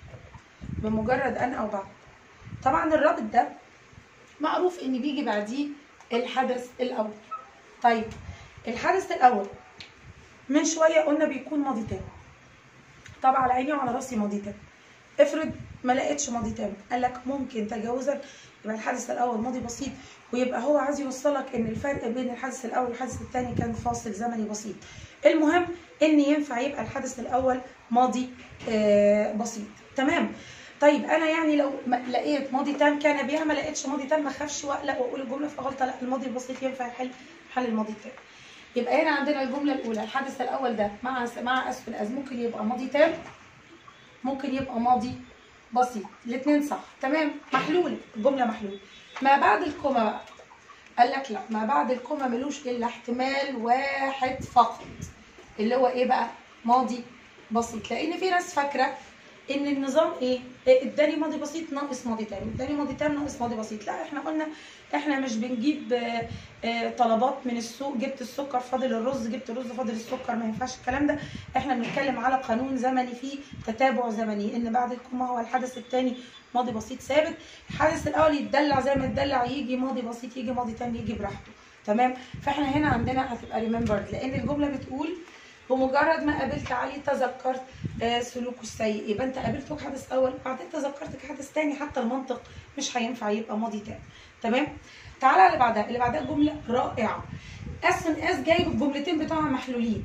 بمجرد ان او بعد. طبعا الرابط ده معروف ان بيجي بعديه الحدث الاول. طيب الحدث الاول من شويه قلنا بيكون ماضي تام. طبعا على عيني وعلى راسي ماضي تام. افرض ما لقيتش ماضي تام، قال لك ممكن تجاوزا، يبقى الحدث الاول ماضي بسيط، ويبقى هو عايز يوصلك ان الفرق بين الحدث الاول والحدث الثاني كان فاصل زمني بسيط. المهم ان ينفع يبقى الحدث الاول ماضي آه بسيط، تمام. طيب انا يعني لو لقيت ماضي تام كان بيها، ما لقيتش ماضي تام ما اخافش واقلق واقول الجمله في غلطه، لا الماضي البسيط ينفع يحل حل الماضي التام. يبقى هنا عندنا الجمله الاولى الحدث الاول ده مع مع اسف الأز ممكن يبقى ماضي تام، ممكن يبقى ماضي بسيط، الاثنين صح، تمام، محلول، الجمله محلول. ما بعد الكوما بقى قال لك لا، ما بعد الكوما ملوش الا احتمال واحد فقط، اللي هو ايه بقى؟ ماضي بسيط. لان في ناس فاكره ان النظام ايه؟ اداني ماضي بسيط ناقص ماضي تام، اداني ماضي تام ناقص ماضي بسيط. لا، احنا قلنا احنا مش بنجيب طلبات من السوق، جبت السكر فاضل الرز، جبت الرز فاضل السكر، ما ينفعش الكلام ده. احنا بنتكلم على قانون زمني فيه تتابع زمني، ان بعد الكوما هو الحدث الثاني ماضي بسيط ثابت، الحدث الاول يتدلع زي ما يتدلع، يجي ماضي بسيط يجي ماضي تام يجي براحته، تمام. فاحنا هنا عندنا هتبقى ريمبرد، لان الجمله بتقول بمجرد ما قابلت علي تذكرت آه سلوكه السيء، يبقى انت قابلته كحدث اول بعدين تذكرت كحدث ثاني، حتى المنطق مش هينفع يبقى ماضي تاني، تمام. تعالى على اللي بعدها، اللي بعدها جمله رائعه. اس ان اس جايب الجملتين بتوعها محلولين.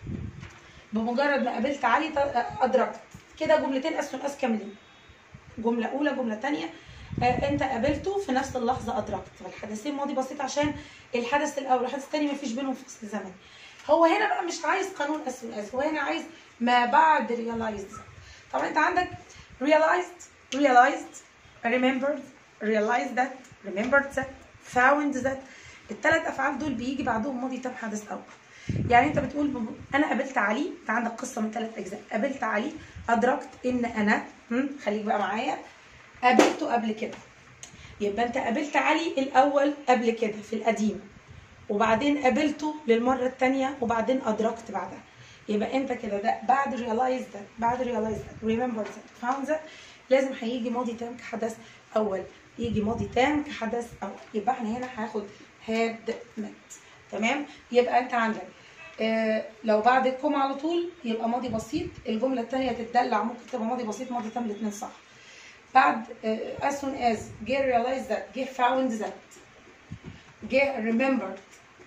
بمجرد ما قابلت علي ادركت، كده جملتين اس ان اس كاملين، جمله اولى جمله ثانيه. آه انت قابلته في نفس اللحظه ادركت، فالحدثين ماضي بسيط عشان الحدث الاول والحدث الثاني مفيش بينهم فصل زمني. هو هنا بقى مش عايز قانون اس اس، هو هنا عايز ما بعد realized. طبعا انت عندك realized realized remembered realized that remembered that found that. الثلاث افعال دول بيجي بعدهم ماضي تام حدث اول. يعني انت بتقول انا قابلت علي، انت عندك قصه من ثلاث اجزاء. قابلت علي، ادركت ان انا خليك بقى معايا قابلته قبل كده. يبقى انت قابلت علي الاول قبل كده في القديم، وبعدين قابلته للمره الثانيه، وبعدين ادركت بعدها. يبقى انت كده ده بعد realize that بعد realize that remember that found that لازم هيجي ماضي تام كحدث اول، يجي ماضي تام كحدث اول. يبقى احنا هنا هاخد had met. تمام؟ يبقى انت عندك آه لو بعد الكوم على طول يبقى ماضي بسيط، الجمله الثانيه تتدلع ممكن تبقى ماضي بسيط ماضي تام، الاثنين صح. بعد آه as soon as جه realize that، جه found that، جه remembered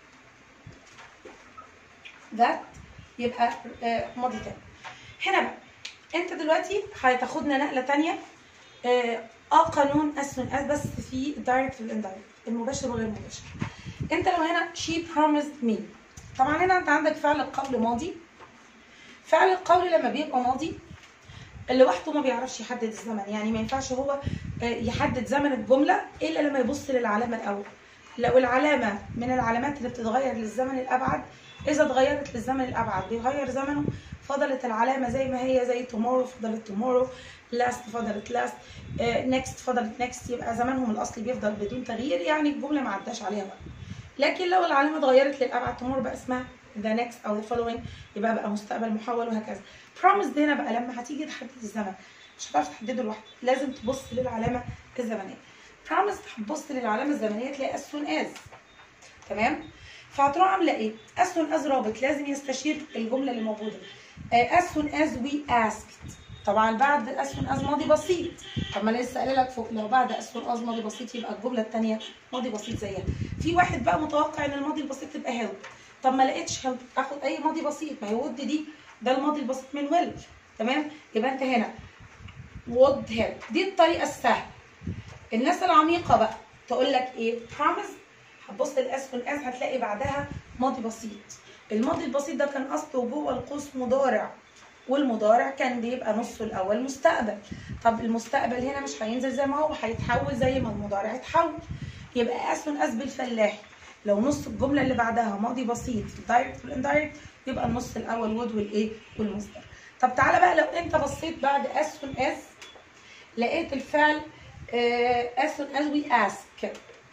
that، يبقى آه ماضي تام. هنا بقى انت دلوقتي هتاخدنا نقله ثانيه اه, آه قانون as soon as بس في الدايركت والاندايركت، المباشر وغير المباشر. انت لو هنا she promised me، طبعا هنا انت عندك فعل القول ماضي. فعل القول لما بيبقى ماضي لوحده ما بيعرفش يحدد الزمن، يعني ما ينفعش هو يحدد زمن الجمله الا لما يبص للعلامه الاول. لو العلامه من العلامات اللي بتتغير للزمن الابعد، اذا اتغيرت للزمن الابعد بيغير زمنه، فضلت العلامه زي ما هي، زي tomorrow فضلت tomorrow، last فضلت last، next فضلت next، يبقى زمنهم الاصلي بيفضل بدون تغيير، يعني الجمله ما عداش عليها وقت. لكن لو العلامه اتغيرت للابعد tomorrow بقى اسمها the next او the following، يبقى بقى مستقبل محول وهكذا. promised هنا بقى لما هتيجي تحدد الزمن مش هتعرف تحدده لوحدك، لازم تبص للعلامه الزمنيه. promised هتبص للعلامه الزمنيه تلاقي as soon as. تمام؟ فهتروح عامله ايه؟ as soon as رابط لازم يستشير الجمله اللي موجوده. as soon as we asked، طبعا بعد as soon as ماضي بسيط. طب ما انا لسه قايله لك فوق لو بعد as soon as ماضي بسيط يبقى الجمله الثانيه ماضي بسيط زيها. في واحد بقى متوقع ان الماضي البسيط تبقى help، طب ما لقيتش help اخد اي ماضي بسيط، ما هي would دي ده الماضي البسيط من will. تمام؟ يبقى انت هنا would help، دي الطريقه السهله. الناس العميقه بقى تقول لك ايه؟ promise هتبص للاس soon as هتلاقي بعدها ماضي بسيط. الماضي البسيط ده كان اصله جوه القوس مضارع، والمضارع كان بيبقى نصه الاول مستقبل. طب المستقبل هنا مش هينزل زي ما هو، هيتحول زي ما المضارع اتحول. يبقى as soon as بالفلاحي لو نص الجمله اللي بعدها ماضي بسيط في الدايركت والاندايركت يبقى النص الاول would والايه والمصدر. طب تعالى بقى لو انت بصيت بعد as soon as لقيت الفعل uh, as soon as we ask.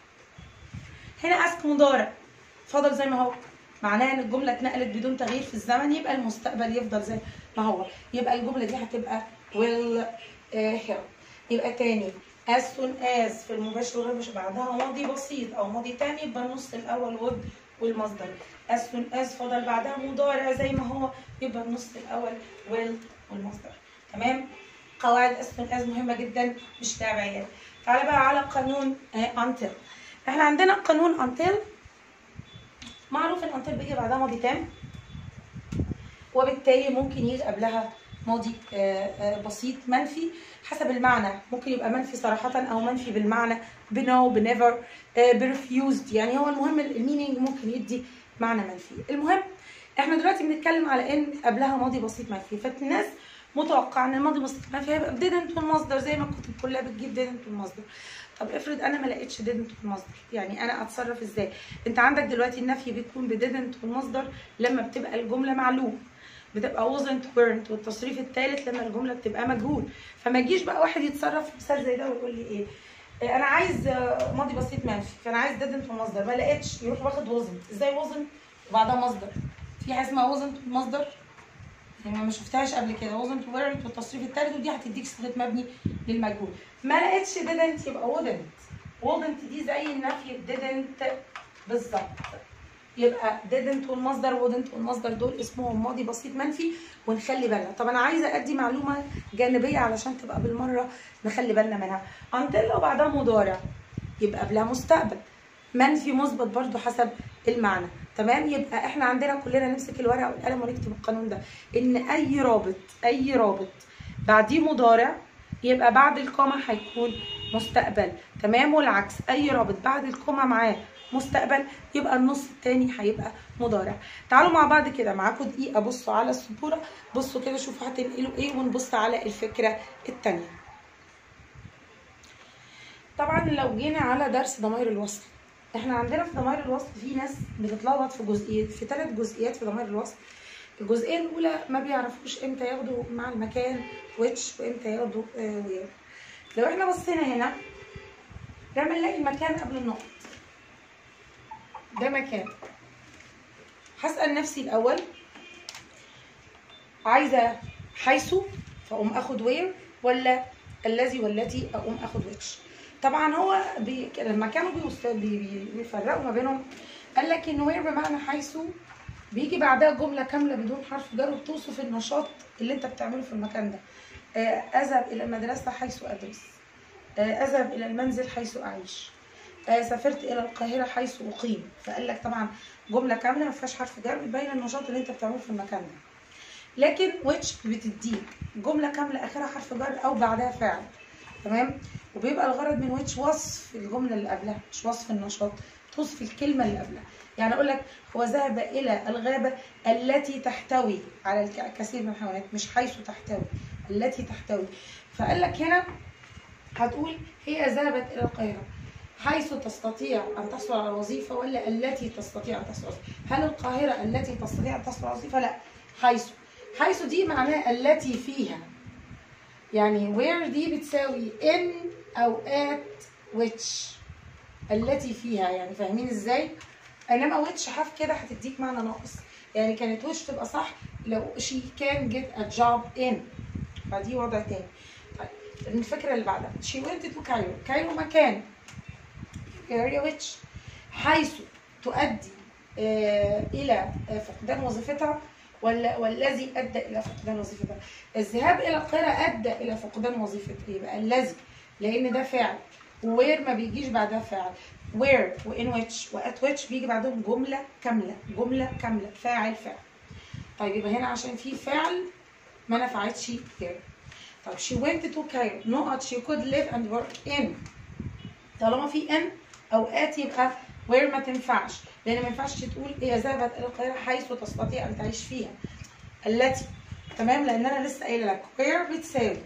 هنا ask مضارع فضل زي ما هو، معناها ان الجمله اتنقلت بدون تغيير في الزمن، يبقى المستقبل يفضل زي ما هو، يبقى الجمله دي هتبقى will uh, help. يبقى تاني as soon as في المباشر وغير المباشر بعدها ماضي بسيط او ماضي تاني يبقى النص الاول would والمصدر. as soon as فضل بعدها مضارع زي ما هو يبقى النص الاول will والمصدر. تمام؟ قواعد as soon as مهمه جدا مش تابعيه. تعالى بقى على قانون uh, until. احنا عندنا قانون until معروف ان until بيجي بعدها ماضي تام، وبالتالي ممكن يجي قبلها ماضي بسيط منفي حسب المعنى، ممكن يبقى منفي صراحة او منفي بالمعنى بنو بنيفر بريفيوزد، يعني هو المهم المينينج ممكن يدي معنى منفي. المهم احنا دلوقتي بنتكلم على ان قبلها ماضي بسيط منفي، فالناس متوقع ان الماضي بسيط منفي هيبقى didn't والمصدر زي ما الكتب كلها بتجيب didn't والمصدر. طب افرض انا ما لقيتش didn't والمصدر، يعني انا اتصرف ازاي؟ انت عندك دلوقتي النفي بيكون ب didn't والمصدر لما بتبقى الجمله معلوم، بتبقى wasn't weren't، والتصريف الثالث لما الجمله بتبقى مجهول. فما تجيش بقى واحد يتصرف في مثال زي ده ويقول لي ايه؟ انا عايز ماضي بسيط منفي فانا عايز didn't ومصدر، ما لقيتش يروح واخد wasn't. ازاي wasn't وبعدها مصدر؟ في حاجه اسمها wasn't ومصدر يعني ما شفتهاش قبل كده، wasn't weren't والتصريف الثالث، ودي هتديك صيغه مبني للمجهول. ما لقيتش didn't يبقى wouldn't. wouldn't دي زي النفي didn't بالظبط. يبقى didn't والمصدر wouldn't والمصدر دول اسمهم ماضي بسيط منفي، ونخلي بالنا. طب انا عايزه ادي معلومه جانبيه علشان تبقى بالمره نخلي بالنا منها. until وبعدها مضارع يبقى قبلها مستقبل منفي مثبت برضو حسب المعنى. تمام؟ يبقى احنا عندنا كلنا نمسك الورقه والقلم ونكتب القانون ده، ان اي رابط اي رابط بعديه مضارع يبقى بعد الكوما هيكون مستقبل. تمام؟ والعكس اي رابط بعد الكوما معاه مستقبل يبقى النص الثاني هيبقى مضارع. تعالوا مع بعض كده معاكم دقيقه بصوا على السبوره، بصوا كده شوفوا هتنقلوا ايه ونبص على الفكره الثانيه. طبعا لو جينا على درس ضمائر الوصل، احنا عندنا في ضمائر الوصل في ناس بتتلخبط في جزئيات، في ثلاث جزئيات في ضمائر الوصل. الجزئيه الاولى ما بيعرفوش امتى ياخدوا مع المكان which وامتى ياخدوا where. لو احنا بصينا هنا لما نلاقي المكان قبل النقط، ده مكان، هسأل نفسي الأول عايزة حيث فأقوم أخد where ولا الذي والتي أقوم أخد which. طبعا هو بي... لما كانوا بيفرقوا ما بينهم قال لك إن where بمعنى حيث بيجي بعدها جملة كاملة بدون حرف جر بتوصف النشاط اللي أنت بتعمله في المكان ده. آه أذهب إلى المدرسة حيث أدرس، آه أذهب إلى المنزل حيث أعيش، آه سافرت إلى القاهرة حيث أقيم. فقال لك طبعا جملة كاملة ما فيهاش حرف جر بتبين النشاط اللي أنت بتعمله في المكان ده. لكن which بتديك جملة كاملة آخرها حرف جر أو بعدها فعل، تمام؟ وبيبقى الغرض من which وصف الجملة اللي قبلها، مش وصف النشاط، توصف الكلمة اللي قبلها. يعني أقول لك هو ذهب إلى الغابة التي تحتوي على الكثير من الحيوانات، مش حيث تحتوي، التي تحتوي. فقال لك هنا هتقول هي ذهبت إلى القاهرة حيث تستطيع أن تحصل على وظيفة ولا التي تستطيع أن تحصل على وظيفة؟ هل القاهرة التي تستطيع أن تحصل على وظيفة؟ لا، حيث. حيث دي معناها التي فيها، يعني where دي بتساوي in أو at which، التي فيها، يعني فاهمين ازاي؟ انما which حرف كده هتديك معنى ناقص، يعني كانت which تبقى صح لو she can get a job in، فدي وضع تاني. طيب الفكرة اللي بعدها she went to Cairo، كايرو مكان area which حيث تؤدي آه إلى فقدان وظيفتها ولا والذي أدى إلى فقدان وظيفتها. الذهاب إلى القاهرة أدى إلى فقدان وظيفتها، يبقى الذي لأن ده فاعل، ووير ما بيجيش بعدها فاعل، where وin which وات which بيجي بعدهم جملة كاملة، جملة كاملة فاعل فاعل. طيب يبقى هنا عشان في فعل ما نفعتش here. طيب she went to Cairo نقط she could live and work in، طالما في in أو at يبقى where ما تنفعش، لأن ما ينفعش تقول هي ذهبت إلى القاهرة حيث تستطيع أن تعيش فيها، التي، تمام؟ لأن أنا لسه قايلة لك where بتساوي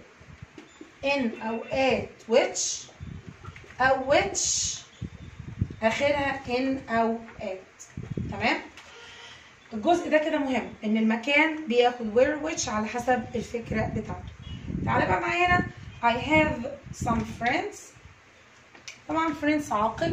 in أو at which أو which آخرها in أو at، تمام؟ الجزء ده كده مهم، إن المكان بياخد where which على حسب الفكرة بتاعته. تعالى بقى معايا هنا I have some friends، طبعا friends عاقل،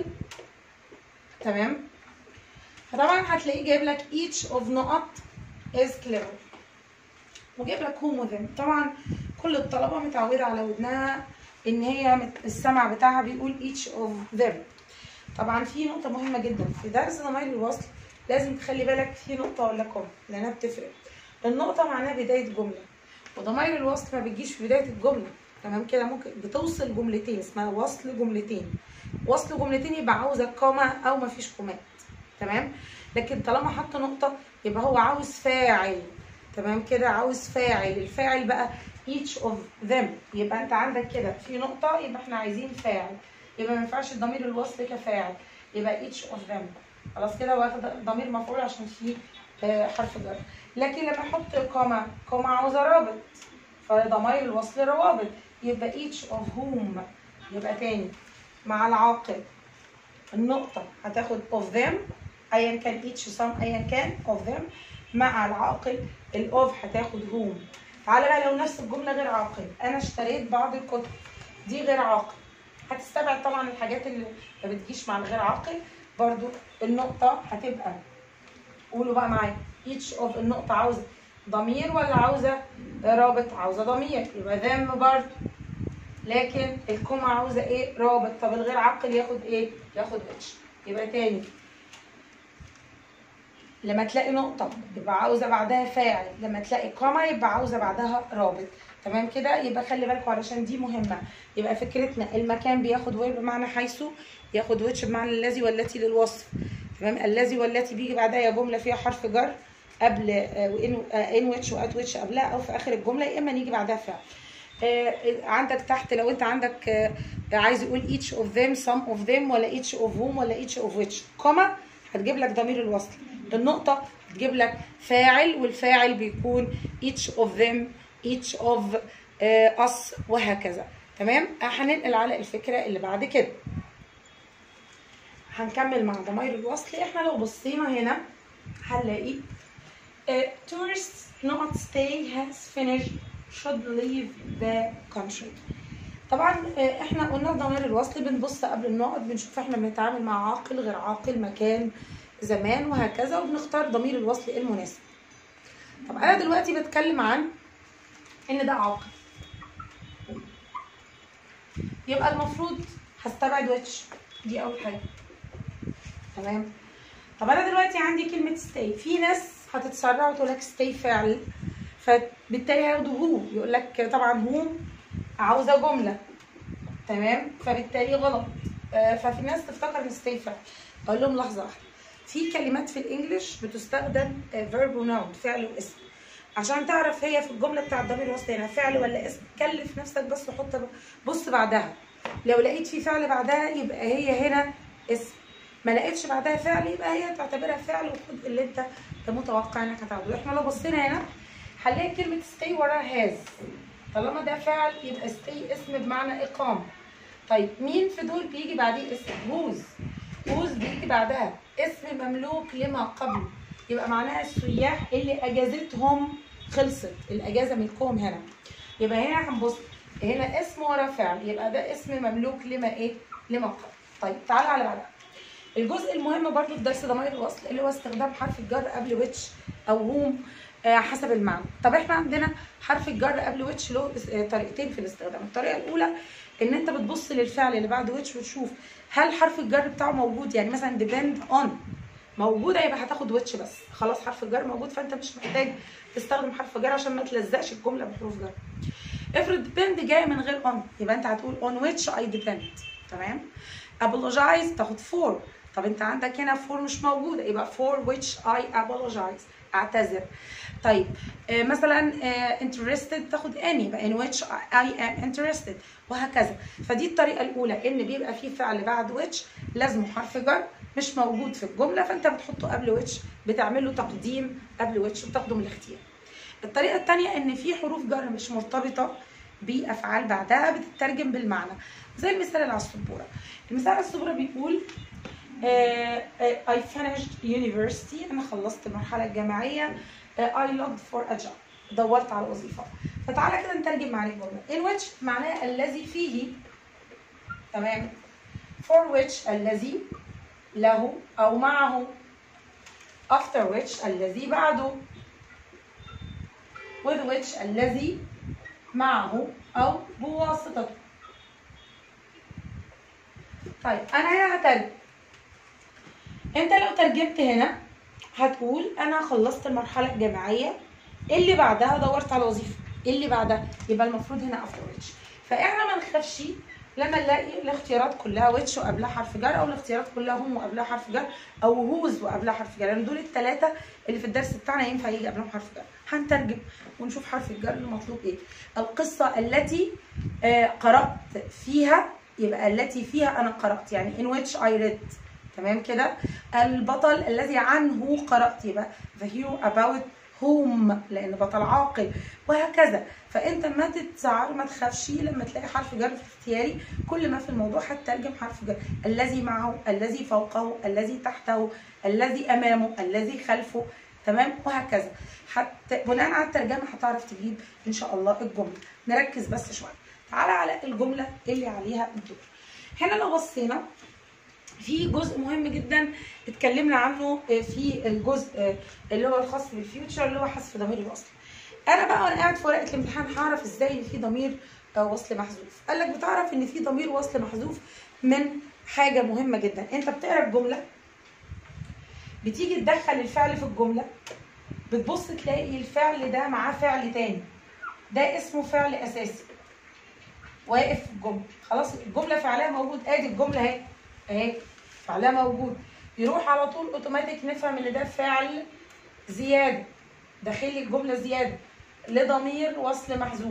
تمام؟ فطبعا هتلاقيه جايب لك each of نقط is clever، وجايب لك whom وthem. طبعا كل الطلبة متعودة على ودنها إن هي السمع بتاعها بيقول each of them. طبعا في نقطة مهمة جدا في درس ضمائر الوصل، لازم تخلي بالك في نقطة ولا كوما لأنها بتفرق. النقطة معناها بداية جملة، وضمائر الوصل ما بتجيش في بداية الجملة، تمام كده؟ ممكن بتوصل جملتين، اسمها وصل جملتين. وصل جملتين يبقى عاوزة كوما أو مفيش كومات، تمام؟ لكن طالما حط نقطة يبقى هو عاوز فاعل، تمام كده؟ عاوز فاعل، الفاعل بقى each of them، يبقى أنت عندك كده في نقطة يبقى إحنا عايزين فاعل، يبقى ما ينفعش الضمير الوصل كفاعل، يبقى each of them، خلاص كده؟ واخد ضمير مفعول عشان فيه حرف جر. لكن لما احط كوما، كوما عاوزه رابط، فضمائر الوصل روابط، يبقى each of whom، يبقى تاني مع العاقل النقطة هتاخد of them ايا كان each some ايا كان of them، مع العاقل الاوف هتاخد whom. تعالى بقى لو نفس الجملة غير عاقل، انا اشتريت بعض الكتب، دي غير عاقل، هتستبعد طبعا الحاجات اللي ما بتجيش مع الغير عاقل. برضو النقطة هتبقى، قولوا بقى معايا each of النقطة عاوزة ضمير ولا عاوزة رابط؟ عاوزة ضمير، يبقى them برضو. لكن الكوما عاوزة ايه؟ رابط. طب الغير عاقل ياخد ايه؟ ياخد which. يبقى تاني لما تلاقي نقطة يبقى عاوزة بعدها فاعل، لما تلاقي كوما يبقى عاوزة بعدها رابط، تمام كده؟ يبقى خلي بالكم علشان دي مهمة. يبقى فكرتنا المكان بياخد where بمعنى حيث، ياخد which بمعنى الذي والتي للوصف، تمام؟ الذي والتي بيجي بعدها يا جملة فيها حرف جر قبل ان which وات which قبلها، او في اخر الجملة، يا اما يجي بعدها فعل. عندك تحت لو انت عندك عايز يقول each of them some of them ولا each of whom ولا each of which، كوما هتجيب لك ضمير الوصل، النقطة هتجيب لك فاعل، والفاعل بيكون each of them each of uh, us وهكذا. تمام. هننقل على الفكره اللي بعد كده، هنكمل مع ضمائر الوصل. احنا لو بصينا هنا هنلاقي uh, tourists not stay has finished should leave the country. طبعا احنا قلنا ضمائر الوصل بنبص قبل النقط، بنشوف احنا بنتعامل مع عاقل غير عاقل، مكان، زمان، وهكذا، وبنختار ضمير الوصل المناسب. طب انا دلوقتي بتكلم عن ان ده عاقل، يبقى المفروض هستبعد ويتش، دي اول حاجه. تمام. طب انا دلوقتي عندي كلمه stay، في ناس هتتسرع وتقول لك stay فعل، فبالتالي هياخدوا هو، يقول لك طبعا هو عاوزه جمله، تمام، فبالتالي غلط. آه ففي ناس تفتكر ان stay فعل. اقول لهم لحظه واحده، في كلمات في الانجليش بتستخدم آه verb وناون، فعل واسم، عشان تعرف هي في الجمله بتاعت ضمير الوصل هنا فعل ولا اسم. كلف نفسك بس وحط بص بعدها، لو لقيت في فعل بعدها يبقى هي هنا اسم، ما لقيتش بعدها فعل يبقى هي تعتبرها فعل، وخد اللي انت متوقع انك هتاخده. احنا لو بصينا هنا هنلاقي كلمه stay وراها has، طالما ده فعل يبقى stay اسم بمعنى اقامه. طيب مين في دول بيجي بعديه اسم؟ whose. whose بيجي بعدها اسم مملوك لما قبله، يبقى معناها السياح اللي اجازتهم خلصت، الاجازه ملكهم هنا. يبقى هنا هنبص هنا اسم ورا فعل، يبقى ده اسم مملوك لما ايه؟ لما قبل. طيب تعالى على بعدها. الجزء المهم برضو في درس ضمائر الوصل اللي هو استخدام حرف الجر قبل ويتش او هوم آه حسب المعنى. طب احنا عندنا حرف الجر قبل ويتش له طريقتين في الاستخدام. الطريقه الاولى ان انت بتبص للفعل اللي بعد ويتش وتشوف هل حرف الجر بتاعه موجود، يعني مثلا depend on موجوده يبقى هتاخد ويتش بس، خلاص حرف الجر موجود فانت مش محتاج تستخدم حرف جر عشان ما تلزقش الجمله بحروف جر. افرض depend جايه من غير on يبقى انت هتقول on which I depend. تمام. apologize تاخد for، طب انت عندك هنا for مش موجوده يبقى for which I apologize اعتذر. طيب آه مثلا آه interested تاخد any يبقى in which I am interested، وهكذا. فدي الطريقه الاولى، ان بيبقى في فعل بعد which لازمه حرف جر مش موجود في الجمله فانت بتحطه قبل which، بتعمل له تقديم قبل which وتاخده من الاختيار. الطريقه الثانيه ان في حروف جر مش مرتبطه بافعال بعدها بتترجم بالمعنى، زي المثال اللي على السبوره. المثال على السبوره بيقول Uh, I finished university، أنا خلصت المرحلة الجامعية. uh, I looked for a job، دورت على وظيفة. فتعالى كده نترجم معاني الجملة. in which معناه الذي فيه، تمام. for which الذي له أو معه. after which الذي بعده. with which الذي معه أو بواسطته. طيب أنا هنا هترجم. انت لو ترجمت هنا هتقول انا خلصت المرحله الجامعيه اللي بعدها دورت على وظيفه، اللي بعدها يبقى المفروض هنا افتر ويتش. فاحنا ما نخافش لما نلاقي الاختيارات كلها ويتش وقبلها حرف جر، او الاختيارات كلها هم وقبلها حرف جر، او هوز وقبلها حرف جر، لان دول الثلاثه اللي في الدرس بتاعنا ينفع يجي قبلهم حرف جر. هنترجم ونشوف حرف الجر المطلوب ايه. القصه التي آه قرات فيها، يبقى التي فيها انا قرات يعني in which I read، تمام كده. البطل الذي عنه قرأت يبقى the hero about whom، لأن بطل عاقل، وهكذا. فأنت ما تتسعر ما تخافش لما تلاقي حرف جر في اختياري، كل ما في الموضوع هتترجم حرف جر. الذي معه، الذي فوقه، الذي تحته، الذي أمامه، الذي خلفه، تمام، وهكذا. حتى بناء على الترجمة هتعرف تجيب إن شاء الله الجملة. نركز بس شوية. تعالى على الجملة اللي عليها الدور. هنا لو بصينا في جزء مهم جدا اتكلمنا عنه في الجزء اللي هو الخاص بالفيوتشر اللي هو حذف ضمير الوصل. انا بقى وانا قاعد في ورقه الامتحان هعرف ازاي ان في ضمير وصل محذوف. قال لك بتعرف ان في ضمير وصل محذوف من حاجه مهمه جدا. انت بتقرا الجمله، بتيجي تدخل الفعل في الجمله، بتبص تلاقي الفعل ده معاه فعل تاني، ده اسمه فعل اساسي واقف في الجمله. خلاص الجمله فعلها موجود، ادي الجمله اهي اهي فعلها موجود، يروح على طول اوتوماتيك نفهم ان ده فعل زياده داخل لي الجمله زياده لضمير وصل محذوف.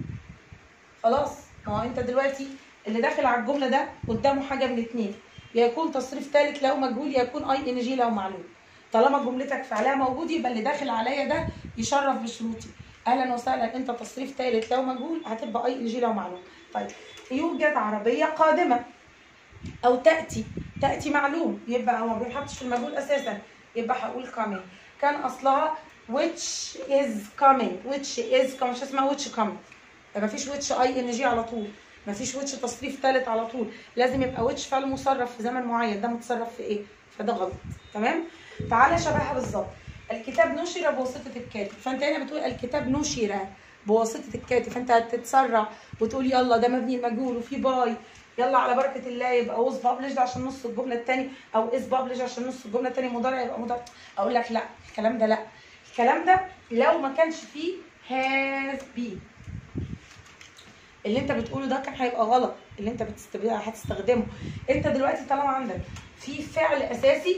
خلاص ما هو انت دلوقتي اللي داخل على الجمله ده قدامه حاجه من اتنين، يا يكون تصريف ثالث لو مجهول، يا يكون اي ان جي لو معلوم. طالما جملتك فعلها موجود يبقى اللي داخل عليا ده يشرف بشروطي. اهلا وسهلا، انت تصريف ثالث لو مجهول هتبقى اي ان جي لو معلوم. طيب يوجد عربيه قادمه، او تاتي، تاتي معلوم، يبقى هو ما بيتحطش في المجهول اساسا، يبقى هقول coming. كان اصلها which is coming، which is coming، مش اسمها which coming، ما فيش which اي ان جي على طول، ما فيش which تصريف ثالث على طول، لازم يبقى which فعل مصرف في زمن معين، ده متصرف في ايه؟ فده غلط. تمام؟ تعالى شبهها بالظبط. الكتاب نشر بواسطه الكاتب، فانت هنا بتقول الكتاب نشر بواسطه الكاتب، فانت هتتسرع وتقول يلا ده مبني المجهول وفي باي، يلا على بركه الله يبقى was published عشان نص الجمله الثاني، او is published عشان نص الجمله الثاني مضارع يبقى مضارع. اقول لك لا، الكلام ده لا، الكلام ده لو ما كانش فيه has been. اللي انت بتقوله ده كان هيبقى غلط، اللي انت هتستخدمه. انت دلوقتي طالما عندك في فعل اساسي،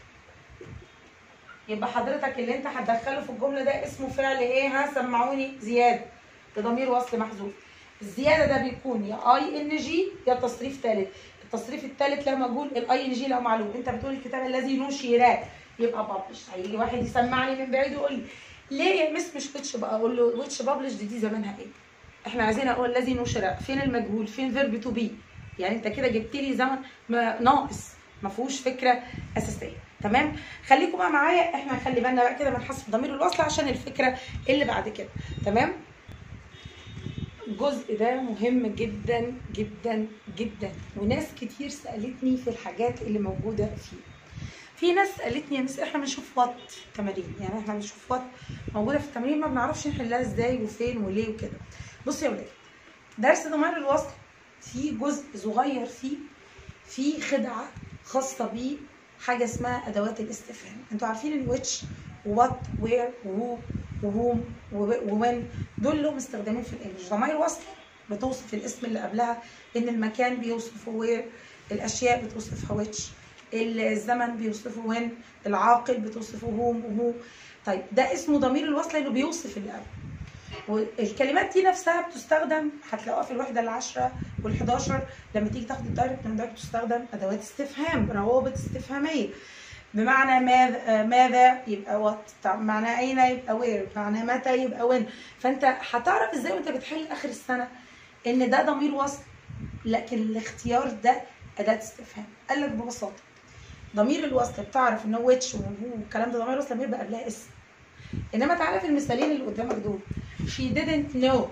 يبقى حضرتك اللي انت هتدخله في الجمله ده اسمه فعل ايه؟ ها سمعوني. زياده، ده ضمير وصل محذوف. الزياده ده بيكون يا اي ان جي يا تصريف ثالث. التصريف الثالث لو مجهول، الاي ان جي لو معلوم. انت بتقول الكتاب الذي نشر يبقى بابلش. هيجي واحد يسمعني من بعيد ويقول لي ليه يا مس مش ويتش بقى؟ اقول له ويتش بابلش دي, دي زمانها ايه؟ احنا عايزين اقول الذي نشر، فين المجهول؟ فين فيرب تو بي؟ يعني انت كده جبت لي زمن ناقص ما فيهوش فكره اساسيه. تمام؟ خليكم بقى معايا، احنا هنخلي بالنا بقى كده من حذف ضمير الوصل عشان الفكره اللي بعد كده. تمام؟ الجزء ده مهم جدا جدا جدا، وناس كتير سالتني في الحاجات اللي موجوده فيه. في ناس سالتني يا مس احنا بنشوف وات تمارين، يعني احنا بنشوف وات موجوده في التمرين ما بنعرفش نحلها ازاي وفين وليه وكده. بصوا يا ولاد، درس ضمير الوصل فيه جزء صغير فيه في خدعه خاصه بيه، حاجه اسمها ادوات الاستفهام. انتوا عارفين ان which ووات وير وهو وهوم ووين دول لهم استخدامين في الانجليش. ضمائر وصل بتوصف الاسم اللي قبلها، ان المكان بيوصفه وير، الاشياء بتوصفها which، الزمن بيوصفه وين، العاقل بتوصفه هوم وهو. طيب ده اسمه ضمير الوصل لانه بيوصف اللي قبله. والكلمات دي نفسها بتستخدم، هتلاقوها في الوحده العشره والحداشر لما تيجي تاخد الدايركت من دايركت تستخدم ادوات استفهام، روابط استفهاميه. بمعنى ماذا ماذا يبقى وات، بمعنى اين يبقى وير، بمعنى متى يبقى وين. فانت هتعرف ازاي وانت بتحل اخر السنه ان ده ضمير وصل، لكن الاختيار ده اداه استفهام. قال لك ببساطه ضمير الوصل بتعرف ان هو ويتش وهو والكلام ده ضمير وصل لما يبقى قبلها اسم. انما تعالى في المثالين اللي قدامك دول، she didn't know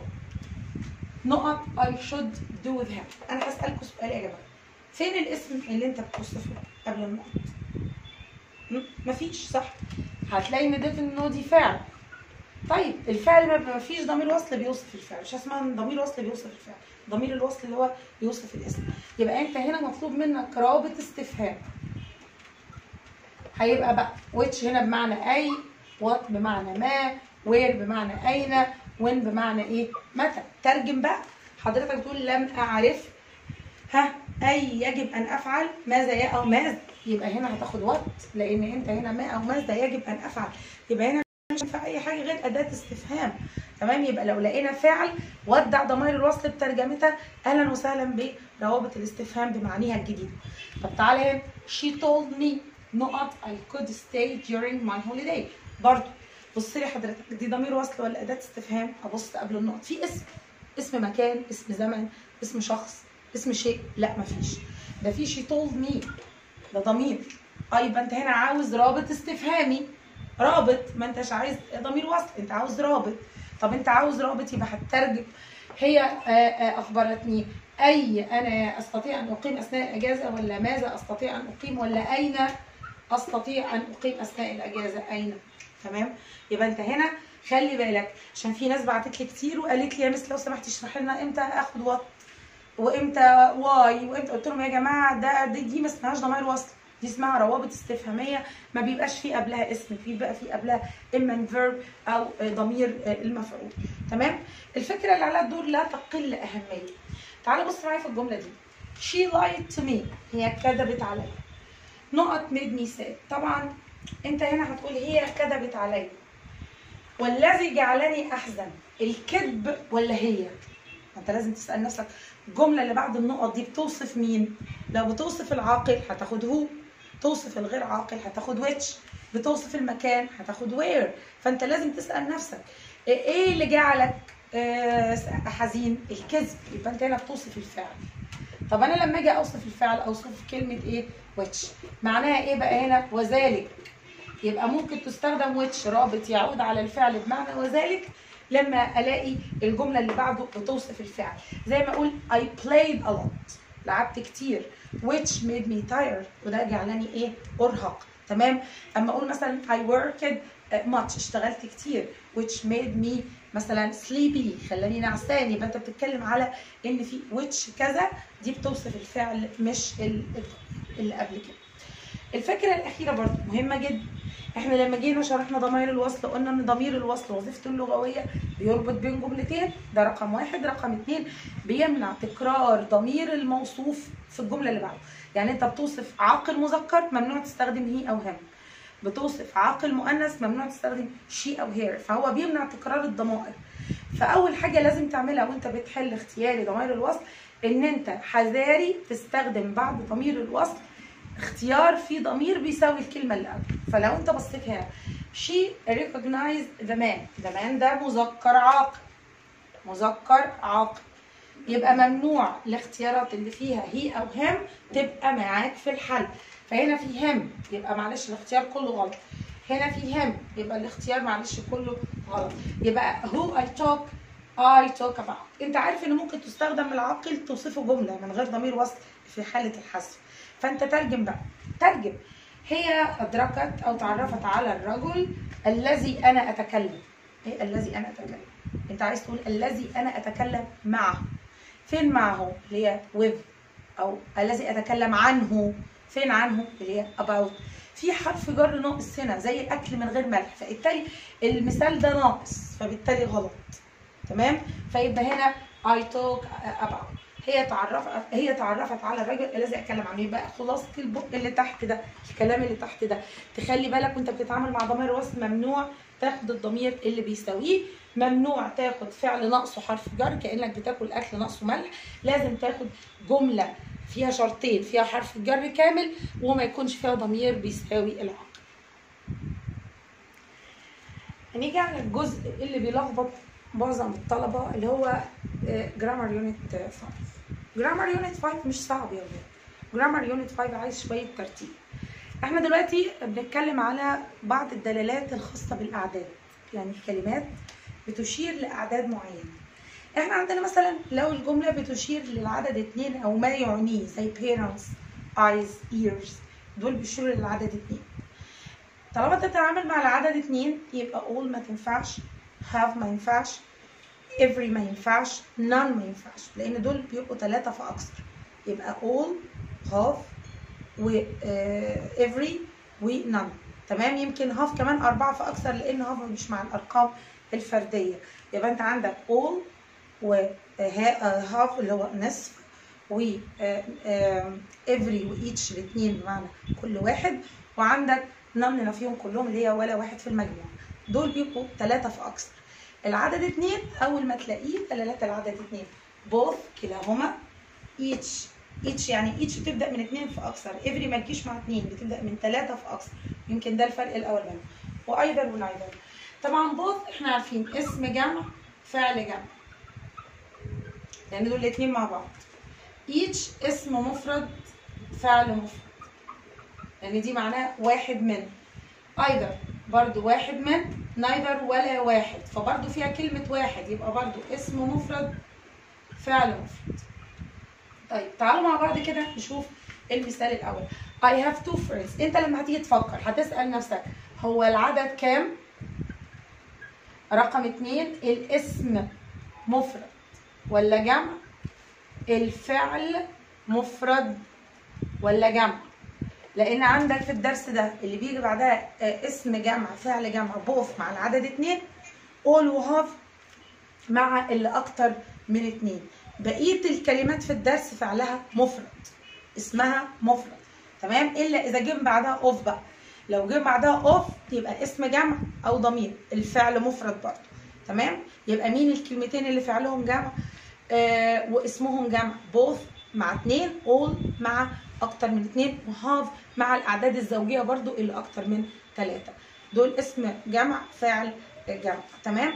نقط I should do with him. انا هسألكوا سؤال يا جماعه، فين الاسم اللي انت بتوصفه قبل النقط؟ مفيش، صح؟ هتلاقي ان didn't know دي فعل. طيب الفعل ما فيش ضمير وصل بيوصف الفعل، مش اسمها ضمير وصل بيوصف الفعل، ضمير الوصل اللي هو بيوصف الاسم. يبقى انت هنا مطلوب منك رابط استفهام. هيبقى بقى which هنا بمعنى اي، what بمعنى ما، where بمعنى اين، when بمعنى ايه؟ متى. ترجم بقى. حضرتك بتقول لم اعرف ها اي يجب ان افعل ماذا يا او ماذا، يبقى هنا هتاخد وات، لان انت هنا ما او ماذا يجب ان افعل، يبقى هنا مش هينفع اي حاجه غير اداه استفهام. تمام؟ يبقى لو لقينا فعل ودع ضمائر الوصل بترجمتها، اهلا وسهلا بروابط الاستفهام بمعانيها الجديده. طب تعالى هنا she told me نقط I could stay during my holiday. برضه بص لي حضرتك، دي ضمير وصل ولا اداه استفهام؟ ابص قبل النقط في اسم، اسم مكان، اسم زمن، اسم شخص، اسم شيء؟ لا مفيش، ده في she told me، ده ضمير. اه يبقى انت هنا عاوز رابط استفهامي، رابط، ما انتش عايز ضمير وصل، انت عاوز رابط. طب انت عاوز رابط يبقى هتترجم. هي اخبرتني اي انا استطيع ان اقيم اثناء الاجازه، ولا ماذا استطيع ان اقيم، ولا اين استطيع ان اقيم اثناء الاجازه، اين. تمام؟ يبقى انت هنا خلي بالك، عشان في ناس بعتت لي كتير وقالت لي يا مس لو سمحتي اشرحي لنا امتى اخد وات وامتى واي وامتى. قلت لهم يا جماعه ده دي, دي ما اسمهاش ضمائر وصل، دي اسمها روابط استفهاميه، ما بيبقاش في قبلها اسم، بيبقى في قبلها اما فيرب او ضمير المفعول. تمام؟ الفكره اللي على الدور لا تقل اهميه. تعالوا بص معايا في الجمله دي. she lied to me، هي كذبت عليا. نقط made me sad، طبعا انت هنا هتقول هي كذبت عليا. والذي جعلني احزن، الكذب ولا هي؟ انت لازم تسال نفسك الجمله اللي بعد النقط دي بتوصف مين؟ لو بتوصف العاقل هتاخد هو، توصف الغير عاقل هتاخد which، بتوصف المكان هتاخد where. فانت لازم تسال نفسك ايه اللي جعلك آه حزين، الكذب، يبقى انت هنا بتوصف الفعل. طب انا لما اجي اوصف الفعل اوصف كلمه ايه؟ which. معناها ايه بقى هنا؟ وذلك. يبقى ممكن تستخدم which رابط يعود على الفعل بمعنى وذلك لما الاقي الجمله اللي بعده بتوصف الفعل. زي ما اقول I played a lot، لعبت كتير، which made me tired، وده جعلني ايه؟ ارهق. تمام. اما اقول مثلا I worked much، اشتغلت كتير، which made me مثلا sleepy، خلاني نعسان. يبقى انت بتتكلم على ان في which كذا، دي بتوصف الفعل مش اللي قبل كده. الفكره الاخيره برضو مهمه جدا. احنا لما جينا شرحنا ضمائر الوصل قلنا ان ضمير الوصل وظيفته اللغويه بيربط بين جملتين، ده رقم واحد. رقم اتنين بيمنع تكرار ضمير الموصوف في الجمله اللي بعده. يعني انت بتوصف عاقل مذكر ممنوع تستخدم هي او هم، بتوصف عاقل مؤنث ممنوع تستخدم شي او هير، فهو بيمنع تكرار الضمائر. فاول حاجه لازم تعملها وانت بتحل اختياري ضمائر الوصل ان انت حذاري تستخدم بعد ضمير الوصل اختيار في ضمير بيساوي الكلمه اللي قبل. فلو انت بصيت هنا she recognized the man، the man ده مذكر عاقل، مذكر عاقل، يبقى ممنوع الاختيارات اللي فيها هي او هم تبقى معاك في الحل. فهنا في هم يبقى معلش الاختيار كله غلط، هنا في هم يبقى الاختيار معلش كله غلط. يبقى who I talk I talk about. انت عارف ان ممكن تستخدم العاقل توصفه جمله من غير ضمير وصل في حاله الحذف، فانت ترجم بقى. ترجم هي ادركت او تعرفت على الرجل الذي انا اتكلم. ايه الذي انا اتكلم؟ انت عايز تقول الذي انا اتكلم معه. فين معه؟ اللي هي with. او الذي اتكلم عنه. فين عنه؟ اللي هي about. في حرف جر ناقص هنا زي الاكل من غير ملح، فبالتالي المثال ده ناقص، فبالتالي غلط. تمام. فيبقى هنا I talk about. هي تعرفت هي تعرفت على الرجل الذي اتكلم عنه. يبقى خلاصه البق اللي تحت ده، الكلام اللي تحت ده، تخلي بالك وانت بتتعامل مع ضمير الوصل ممنوع تاخد الضمير اللي بيساويه، ممنوع تاخد فعل ناقصه حرف جر كانك بتاكل اكل ناقصه ملح، لازم تاخد جمله فيها شرطين، فيها حرف جر كامل وما يكونش فيها ضمير بيساوي العاقل. هنيجي على الجزء اللي بيلخبط معظم الطلبه اللي هو جرامر يونت خمسة. جرامر يونت خمسة مش صعب يا ولاد، جرامر يونت خمسة عايز شويه ترتيب. احنا دلوقتي بنتكلم على بعض الدلالات الخاصه بالاعداد، يعني كلمات بتشير لاعداد معينه. احنا عندنا مثلا لو الجمله بتشير للعدد اتنين او ما يعنيه زي parents eyes ears، دول بيشيروا للعدد اتنين. طالما انت بتتعامل مع العدد اتنين يبقى all ما تنفعش، have ما ينفعش، every ما ينفعش، none ما ينفعش، لان دول بيبقوا ثلاثه فاكثر. يبقى all have و every و none. تمام. يمكن have كمان اربعه فاكثر لان have مش مع الارقام الفرديه. يبقى انت عندك all و have اللي هو نصف، و every و each الاثنين بمعنى كل واحد، وعندك none نفيهم كلهم اللي هي ولا واحد في المجموع. دول بيبقوا ثلاثه فاكثر. العدد اتنين اول ما تلاقيه دلالات العدد اتنين both كلاهما، each each يعني each بتبدا من اتنين فاكثر، every ما تجيش مع اتنين بتبدا من ثلاثه فاكثر. يمكن ده الفرق الاول بينهم. وايضا ونايذر. طبعا both احنا عارفين اسم جمع فعل جمع لان دول الاثنين مع بعض. each اسم مفرد فعل مفرد لان دي معناها واحد من. either برضو واحد من، neither ولا واحد فبرضو فيها كلمة واحد، يبقى برضو اسم مفرد فعل مفرد. طيب تعالوا مع بعض كده نشوف المثال الأول. I have two friends. أنت لما هتيجي تفكر هتسأل نفسك هو العدد كام؟ رقم اتنين الاسم مفرد ولا جمع؟ الفعل مفرد ولا جمع؟ لان عندك في الدرس ده اللي بيجي بعدها اسم جمع فعل جمع both مع العدد اتنين، all و have مع اللي اكتر من اتنين. بقيه الكلمات في الدرس فعلها مفرد، اسمها مفرد. تمام. الا اذا جه بعدها اوف بقى. لو جه بعدها اوف يبقى اسم جمع او ضمير، الفعل مفرد برضه. تمام. يبقى مين الكلمتين اللي فعلهم جمع آه واسمهم جمع؟ both مع اتنين، all مع اكتر من اتنين، وهاف مع الاعداد الزوجيه برضو اللي اكتر من تلاته. دول اسم جمع فاعل جمع. تمام.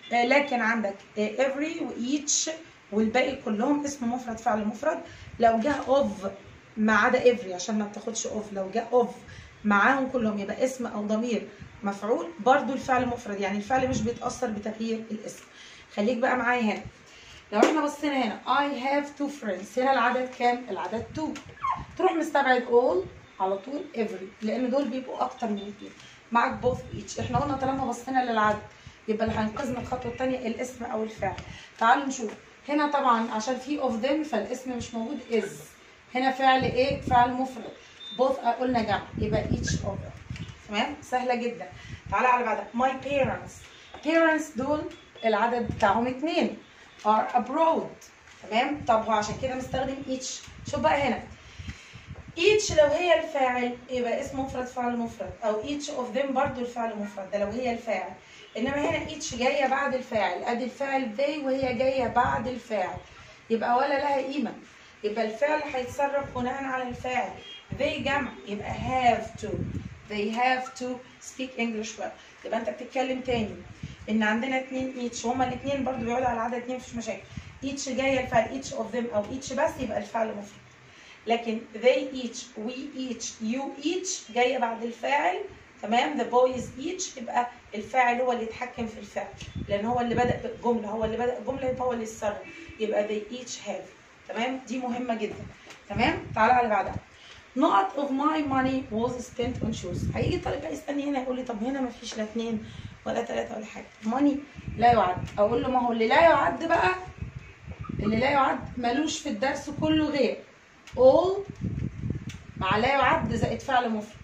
آه لكن عندك آه every و each والباقي كلهم اسم مفرد فعل مفرد. لو جه of ما عدا every عشان ما بتاخدش of، لو جه of معاهم كلهم يبقى اسم او ضمير مفعول برضو الفعل مفرد، يعني الفعل مش بيتأثر بتغيير الاسم. خليك بقى معايا هنا، لو احنا بصينا هنا I have two friends، هنا العدد كام؟ العدد two. تروح مستبعد all على طول every، لان دول بيبقوا اكتر من اتنين. معاك both each. احنا قلنا طالما بصينا للعدد يبقى اللي هينقذنا الخطوه الثانيه الاسم او الفعل. تعالوا نشوف هنا طبعا عشان في of them فالاسم مش موجود is. هنا فعل ايه؟ فعل مفرد. both قلنا جمع يبقى each of them. تمام؟ سهله جدا. تعالى على بعدها my parents. parents دول العدد بتاعهم اتنين are abroad. تمام؟ طب هو عشان كده مستخدم each. شوف بقى هنا each لو هي الفاعل يبقى اسم مفرد فعل مفرد، او each of them برضو الفعل مفرد ده لو هي الفاعل. انما هنا each جايه بعد الفاعل، ادي الفاعل they وهي جايه بعد الفاعل يبقى ولا لها قيمه. يبقى الفعل هيتصرف بناء على الفاعل. they جمع يبقى have to. they have to speak English well. يبقى انت بتتكلم تاني ان عندنا اتنين each، هما الاتنين برضو بيقعدوا على عدد اتنين مفيش مشاكل. each جايه الفعل each of them او each بس يبقى الفعل مفرد. لكن they each we each you each جايه بعد الفاعل. تمام؟ the boys each يبقى الفاعل هو اللي يتحكم في الفعل، لان هو اللي بدأ الجمله، هو اللي بدأ الجمله يبقى هو اللي يتصرف. يبقى they each have. تمام؟ دي مهمه جدا. تمام؟ تعالى على بعدها. نقط of my money was spent on shoes. هيجي طالب بقى يسالني هنا يقول لي طب هنا ما فيش لا اثنين ولا ثلاثه ولا حاجه. money لا يعد. اقول له ما هو اللي لا يعد بقى، اللي لا يعد ملوش في الدرس كله غير all مع لا يعد زائد فعل مفرد،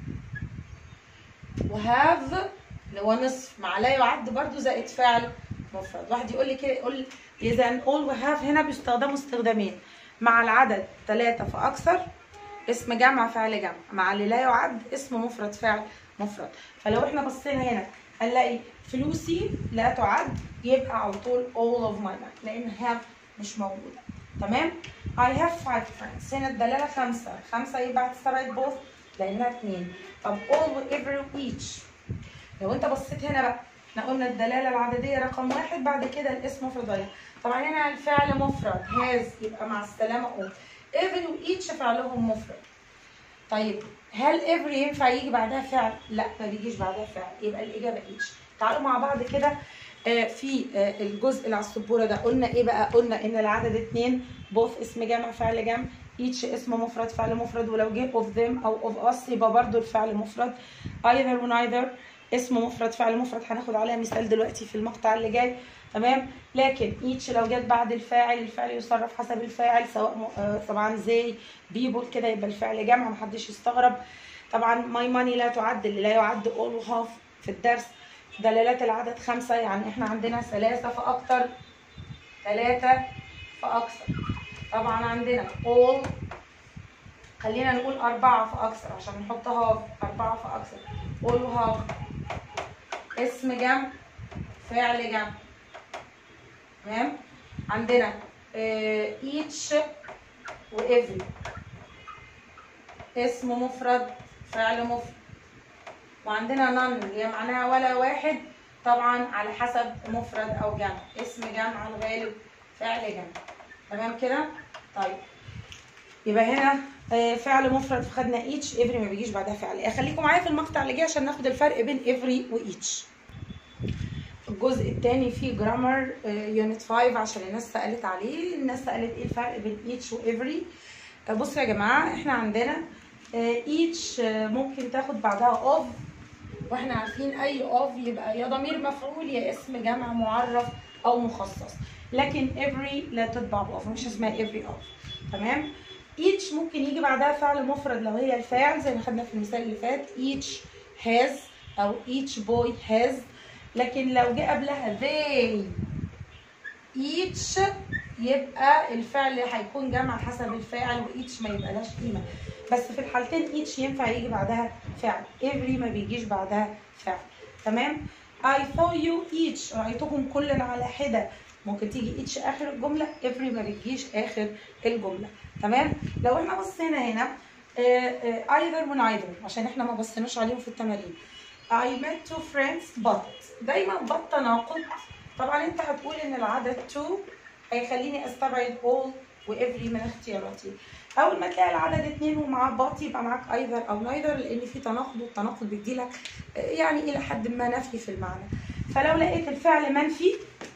وهاف اللي هو نصف مع لا يعد برضو زائد فعل مفرد. واحد يقول لي كده، يقول اذا all وهاف هنا بيستخدموا استخدامين، مع العدد ثلاثة فاكثر اسم جمع فعل جمع، مع اللي لا يعد اسم مفرد فعل مفرد. فلو احنا بصينا هنا هنلاقي فلوسي لا تعد يبقى على طول all of my money لان have مش موجوده. تمام؟ I have five friends. هنا الدلاله خمسه، خمسه يبقى هتستبعد both لانها اتنين. طب all و every و each، لو انت بصيت هنا بقى احنا قلنا الدلاله العدديه رقم واحد، بعد كده الاسم مفرد ضايع. طبعا هنا الفعل مفرد has يبقى مع السلامه all. every و each فعلهم مفرد. طيب هل every ينفع يجي بعدها فعل؟ لا ما بيجيش بعدها فعل، يبقى الاجابه each. تعالوا مع بعض كده في الجزء اللي على السبوره ده قلنا ايه بقى؟ قلنا ان العدد اتنين both اسم جمع فعل جمع، each اسم مفرد فعل مفرد، ولو جه of them او of us يبقى برضو الفعل مفرد. either و neither اسم مفرد فعل مفرد هناخد عليها مثال دلوقتي في المقطع اللي جاي. تمام؟ لكن each لو جت بعد الفاعل الفعل يصرف حسب الفاعل، سواء طبعا زي people كده يبقى الفعل جمع محدش يستغرب. طبعا my money لا تعد، اللي لا يعد all و half في الدرس. دلالات العدد خمسة، يعني احنا عندنا ثلاثة فأكتر، ثلاثة فأكثر. طبعا عندنا all، خلينا نقول أربعة فأكثر عشان نحطها أربعة فأكثر. all و half اسم جمع فعل جمع. تمام؟ عندنا اه each و every اسم مفرد فعل مفرد. وعندنا none اللي هي معناها ولا واحد، طبعا على حسب مفرد او جمع، اسم جمع الغالب فعل جمع. تمام كده؟ طيب يبقى هنا فعل مفرد فخدنا each، every ما بيجيش بعدها فعل. خليكم معايا في المقطع اللي جاي عشان ناخد الفرق بين every و each. الجزء الثاني فيه جرامر يونت خمسة عشان الناس سالت عليه، الناس سالت ايه الفرق بين each و every. بصوا يا جماعه احنا عندنا each ممكن تاخد بعدها of، واحنا عارفين اي اوف يبقى يا ضمير مفعول يا اسم جمع معرف او مخصص. لكن every لا تتبع باوف، مش اسمها every اوف. تمام؟ each ممكن يجي بعدها فعل مفرد لو هي الفاعل زي ما خدنا في المثال اللي فات each has او each boy has. لكن لو جه قبلها they each يبقى الفعل هيكون جمع حسب الفاعل، و each ما يبقالهاش قيمه. بس في الحالتين each ينفع يجي بعدها فعل، every ما بيجيش بعدها فعل. تمام؟ I saw you each، رأيتكم كلا على حدة، ممكن تيجي each آخر الجملة، every ما بتجيش آخر الجملة. تمام؟ لو احنا بصينا هنا either و neither عشان احنا ما بصيناش عليهم في التمارين. I met two friends but، دايما but تناقض طبعا انت هتقول ان العدد اتنين هيخليني استبعد all و every من اختياراتي. اول ما تلاقي العدد اتنين ومعاه بط يبقى معاك either او neither، لان في تناقض، والتناقض بيديلك يعني الى حد ما نفي في المعنى. فلو لقيت الفعل منفي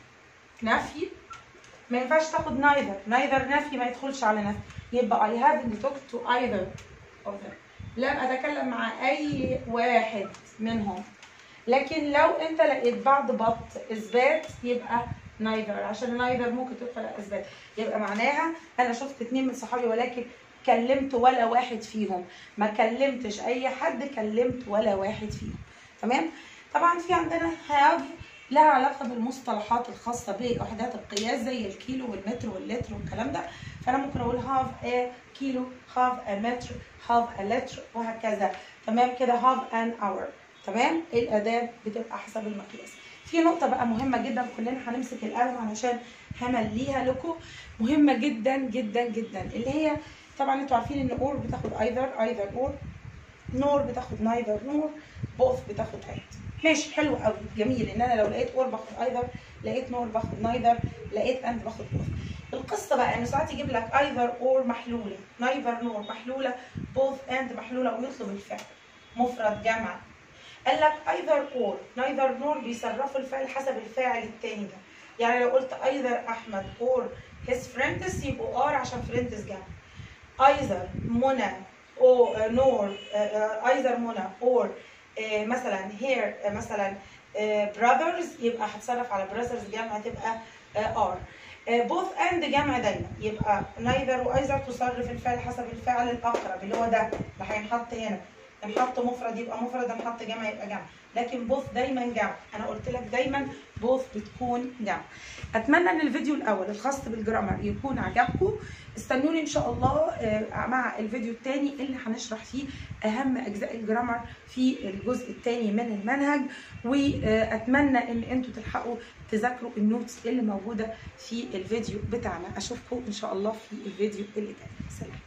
نفي ما ينفعش تاخد neither، neither نفي ما يدخلش على نفي، يبقى I haven't talked to either of them، لم اتكلم مع اي واحد منهم. لكن لو انت لقيت بعد بط اثبات يبقى neither، عشان neither ممكن تدخل على اثبات، يبقى معناها انا شفت اتنين من صحابي ولكن كلمت ولا واحد فيهم، ما كلمتش اي حد، كلمت ولا واحد فيهم. تمام؟ طبعا في عندنا have لها علاقه بالمصطلحات الخاصه بوحدات القياس زي الكيلو والمتر واللتر والكلام ده، فانا ممكن اقول have a كيلو، have a متر، have a لتر، وهكذا. تمام كده؟ have an hour. تمام؟ الاداه بتبقى حسب المقياس. في نقطه بقى مهمه جدا، كلنا هنمسك القلم علشان همليها لكم، مهمه جدا جدا جدا، اللي هي طبعا انتوا عارفين ان اور بتاخد either either or، نور بتاخد neither nor، both بتاخد and. ماشي، حلو قوي، جميل ان انا لو لقيت اور باخد either، لقيت نور باخد neither، لقيت and باخد both. القصه بقى انه ساعات يجيب لك either or محلوله، neither nor محلوله، both and محلوله، ويطلب الفعل مفرد جمع. قال لك either or neither nor بيصرفوا الفعل حسب الفاعل التاني ده. يعني لو قلت either احمد or his friends يبقوا are عشان friends جمع. either منى or nor either منى or مثلا here مثلا brothers يبقى هتصرف على brothers جمع تبقى are. both and جمع دايما يبقى neither و either تصرف الفعل حسب الفعل الاقرب اللي هو ده اللي هينحط هنا، نحط مفرد يبقى مفرد، نحط جمع يبقى جمع، لكن both دايما جمع. انا قلت لك دايما both بتكون جمع. اتمنى ان الفيديو الاول الخاص بالجرامر يكون عجبكم. استنوني ان شاء الله مع الفيديو الثاني اللي هنشرح فيه اهم اجزاء الجرامر في الجزء الثاني من المنهج، واتمنى ان انتوا تلحقوا تذاكروا النوتس اللي موجوده في الفيديو بتاعنا. اشوفكم ان شاء الله في الفيديو اللي جاي. سلام.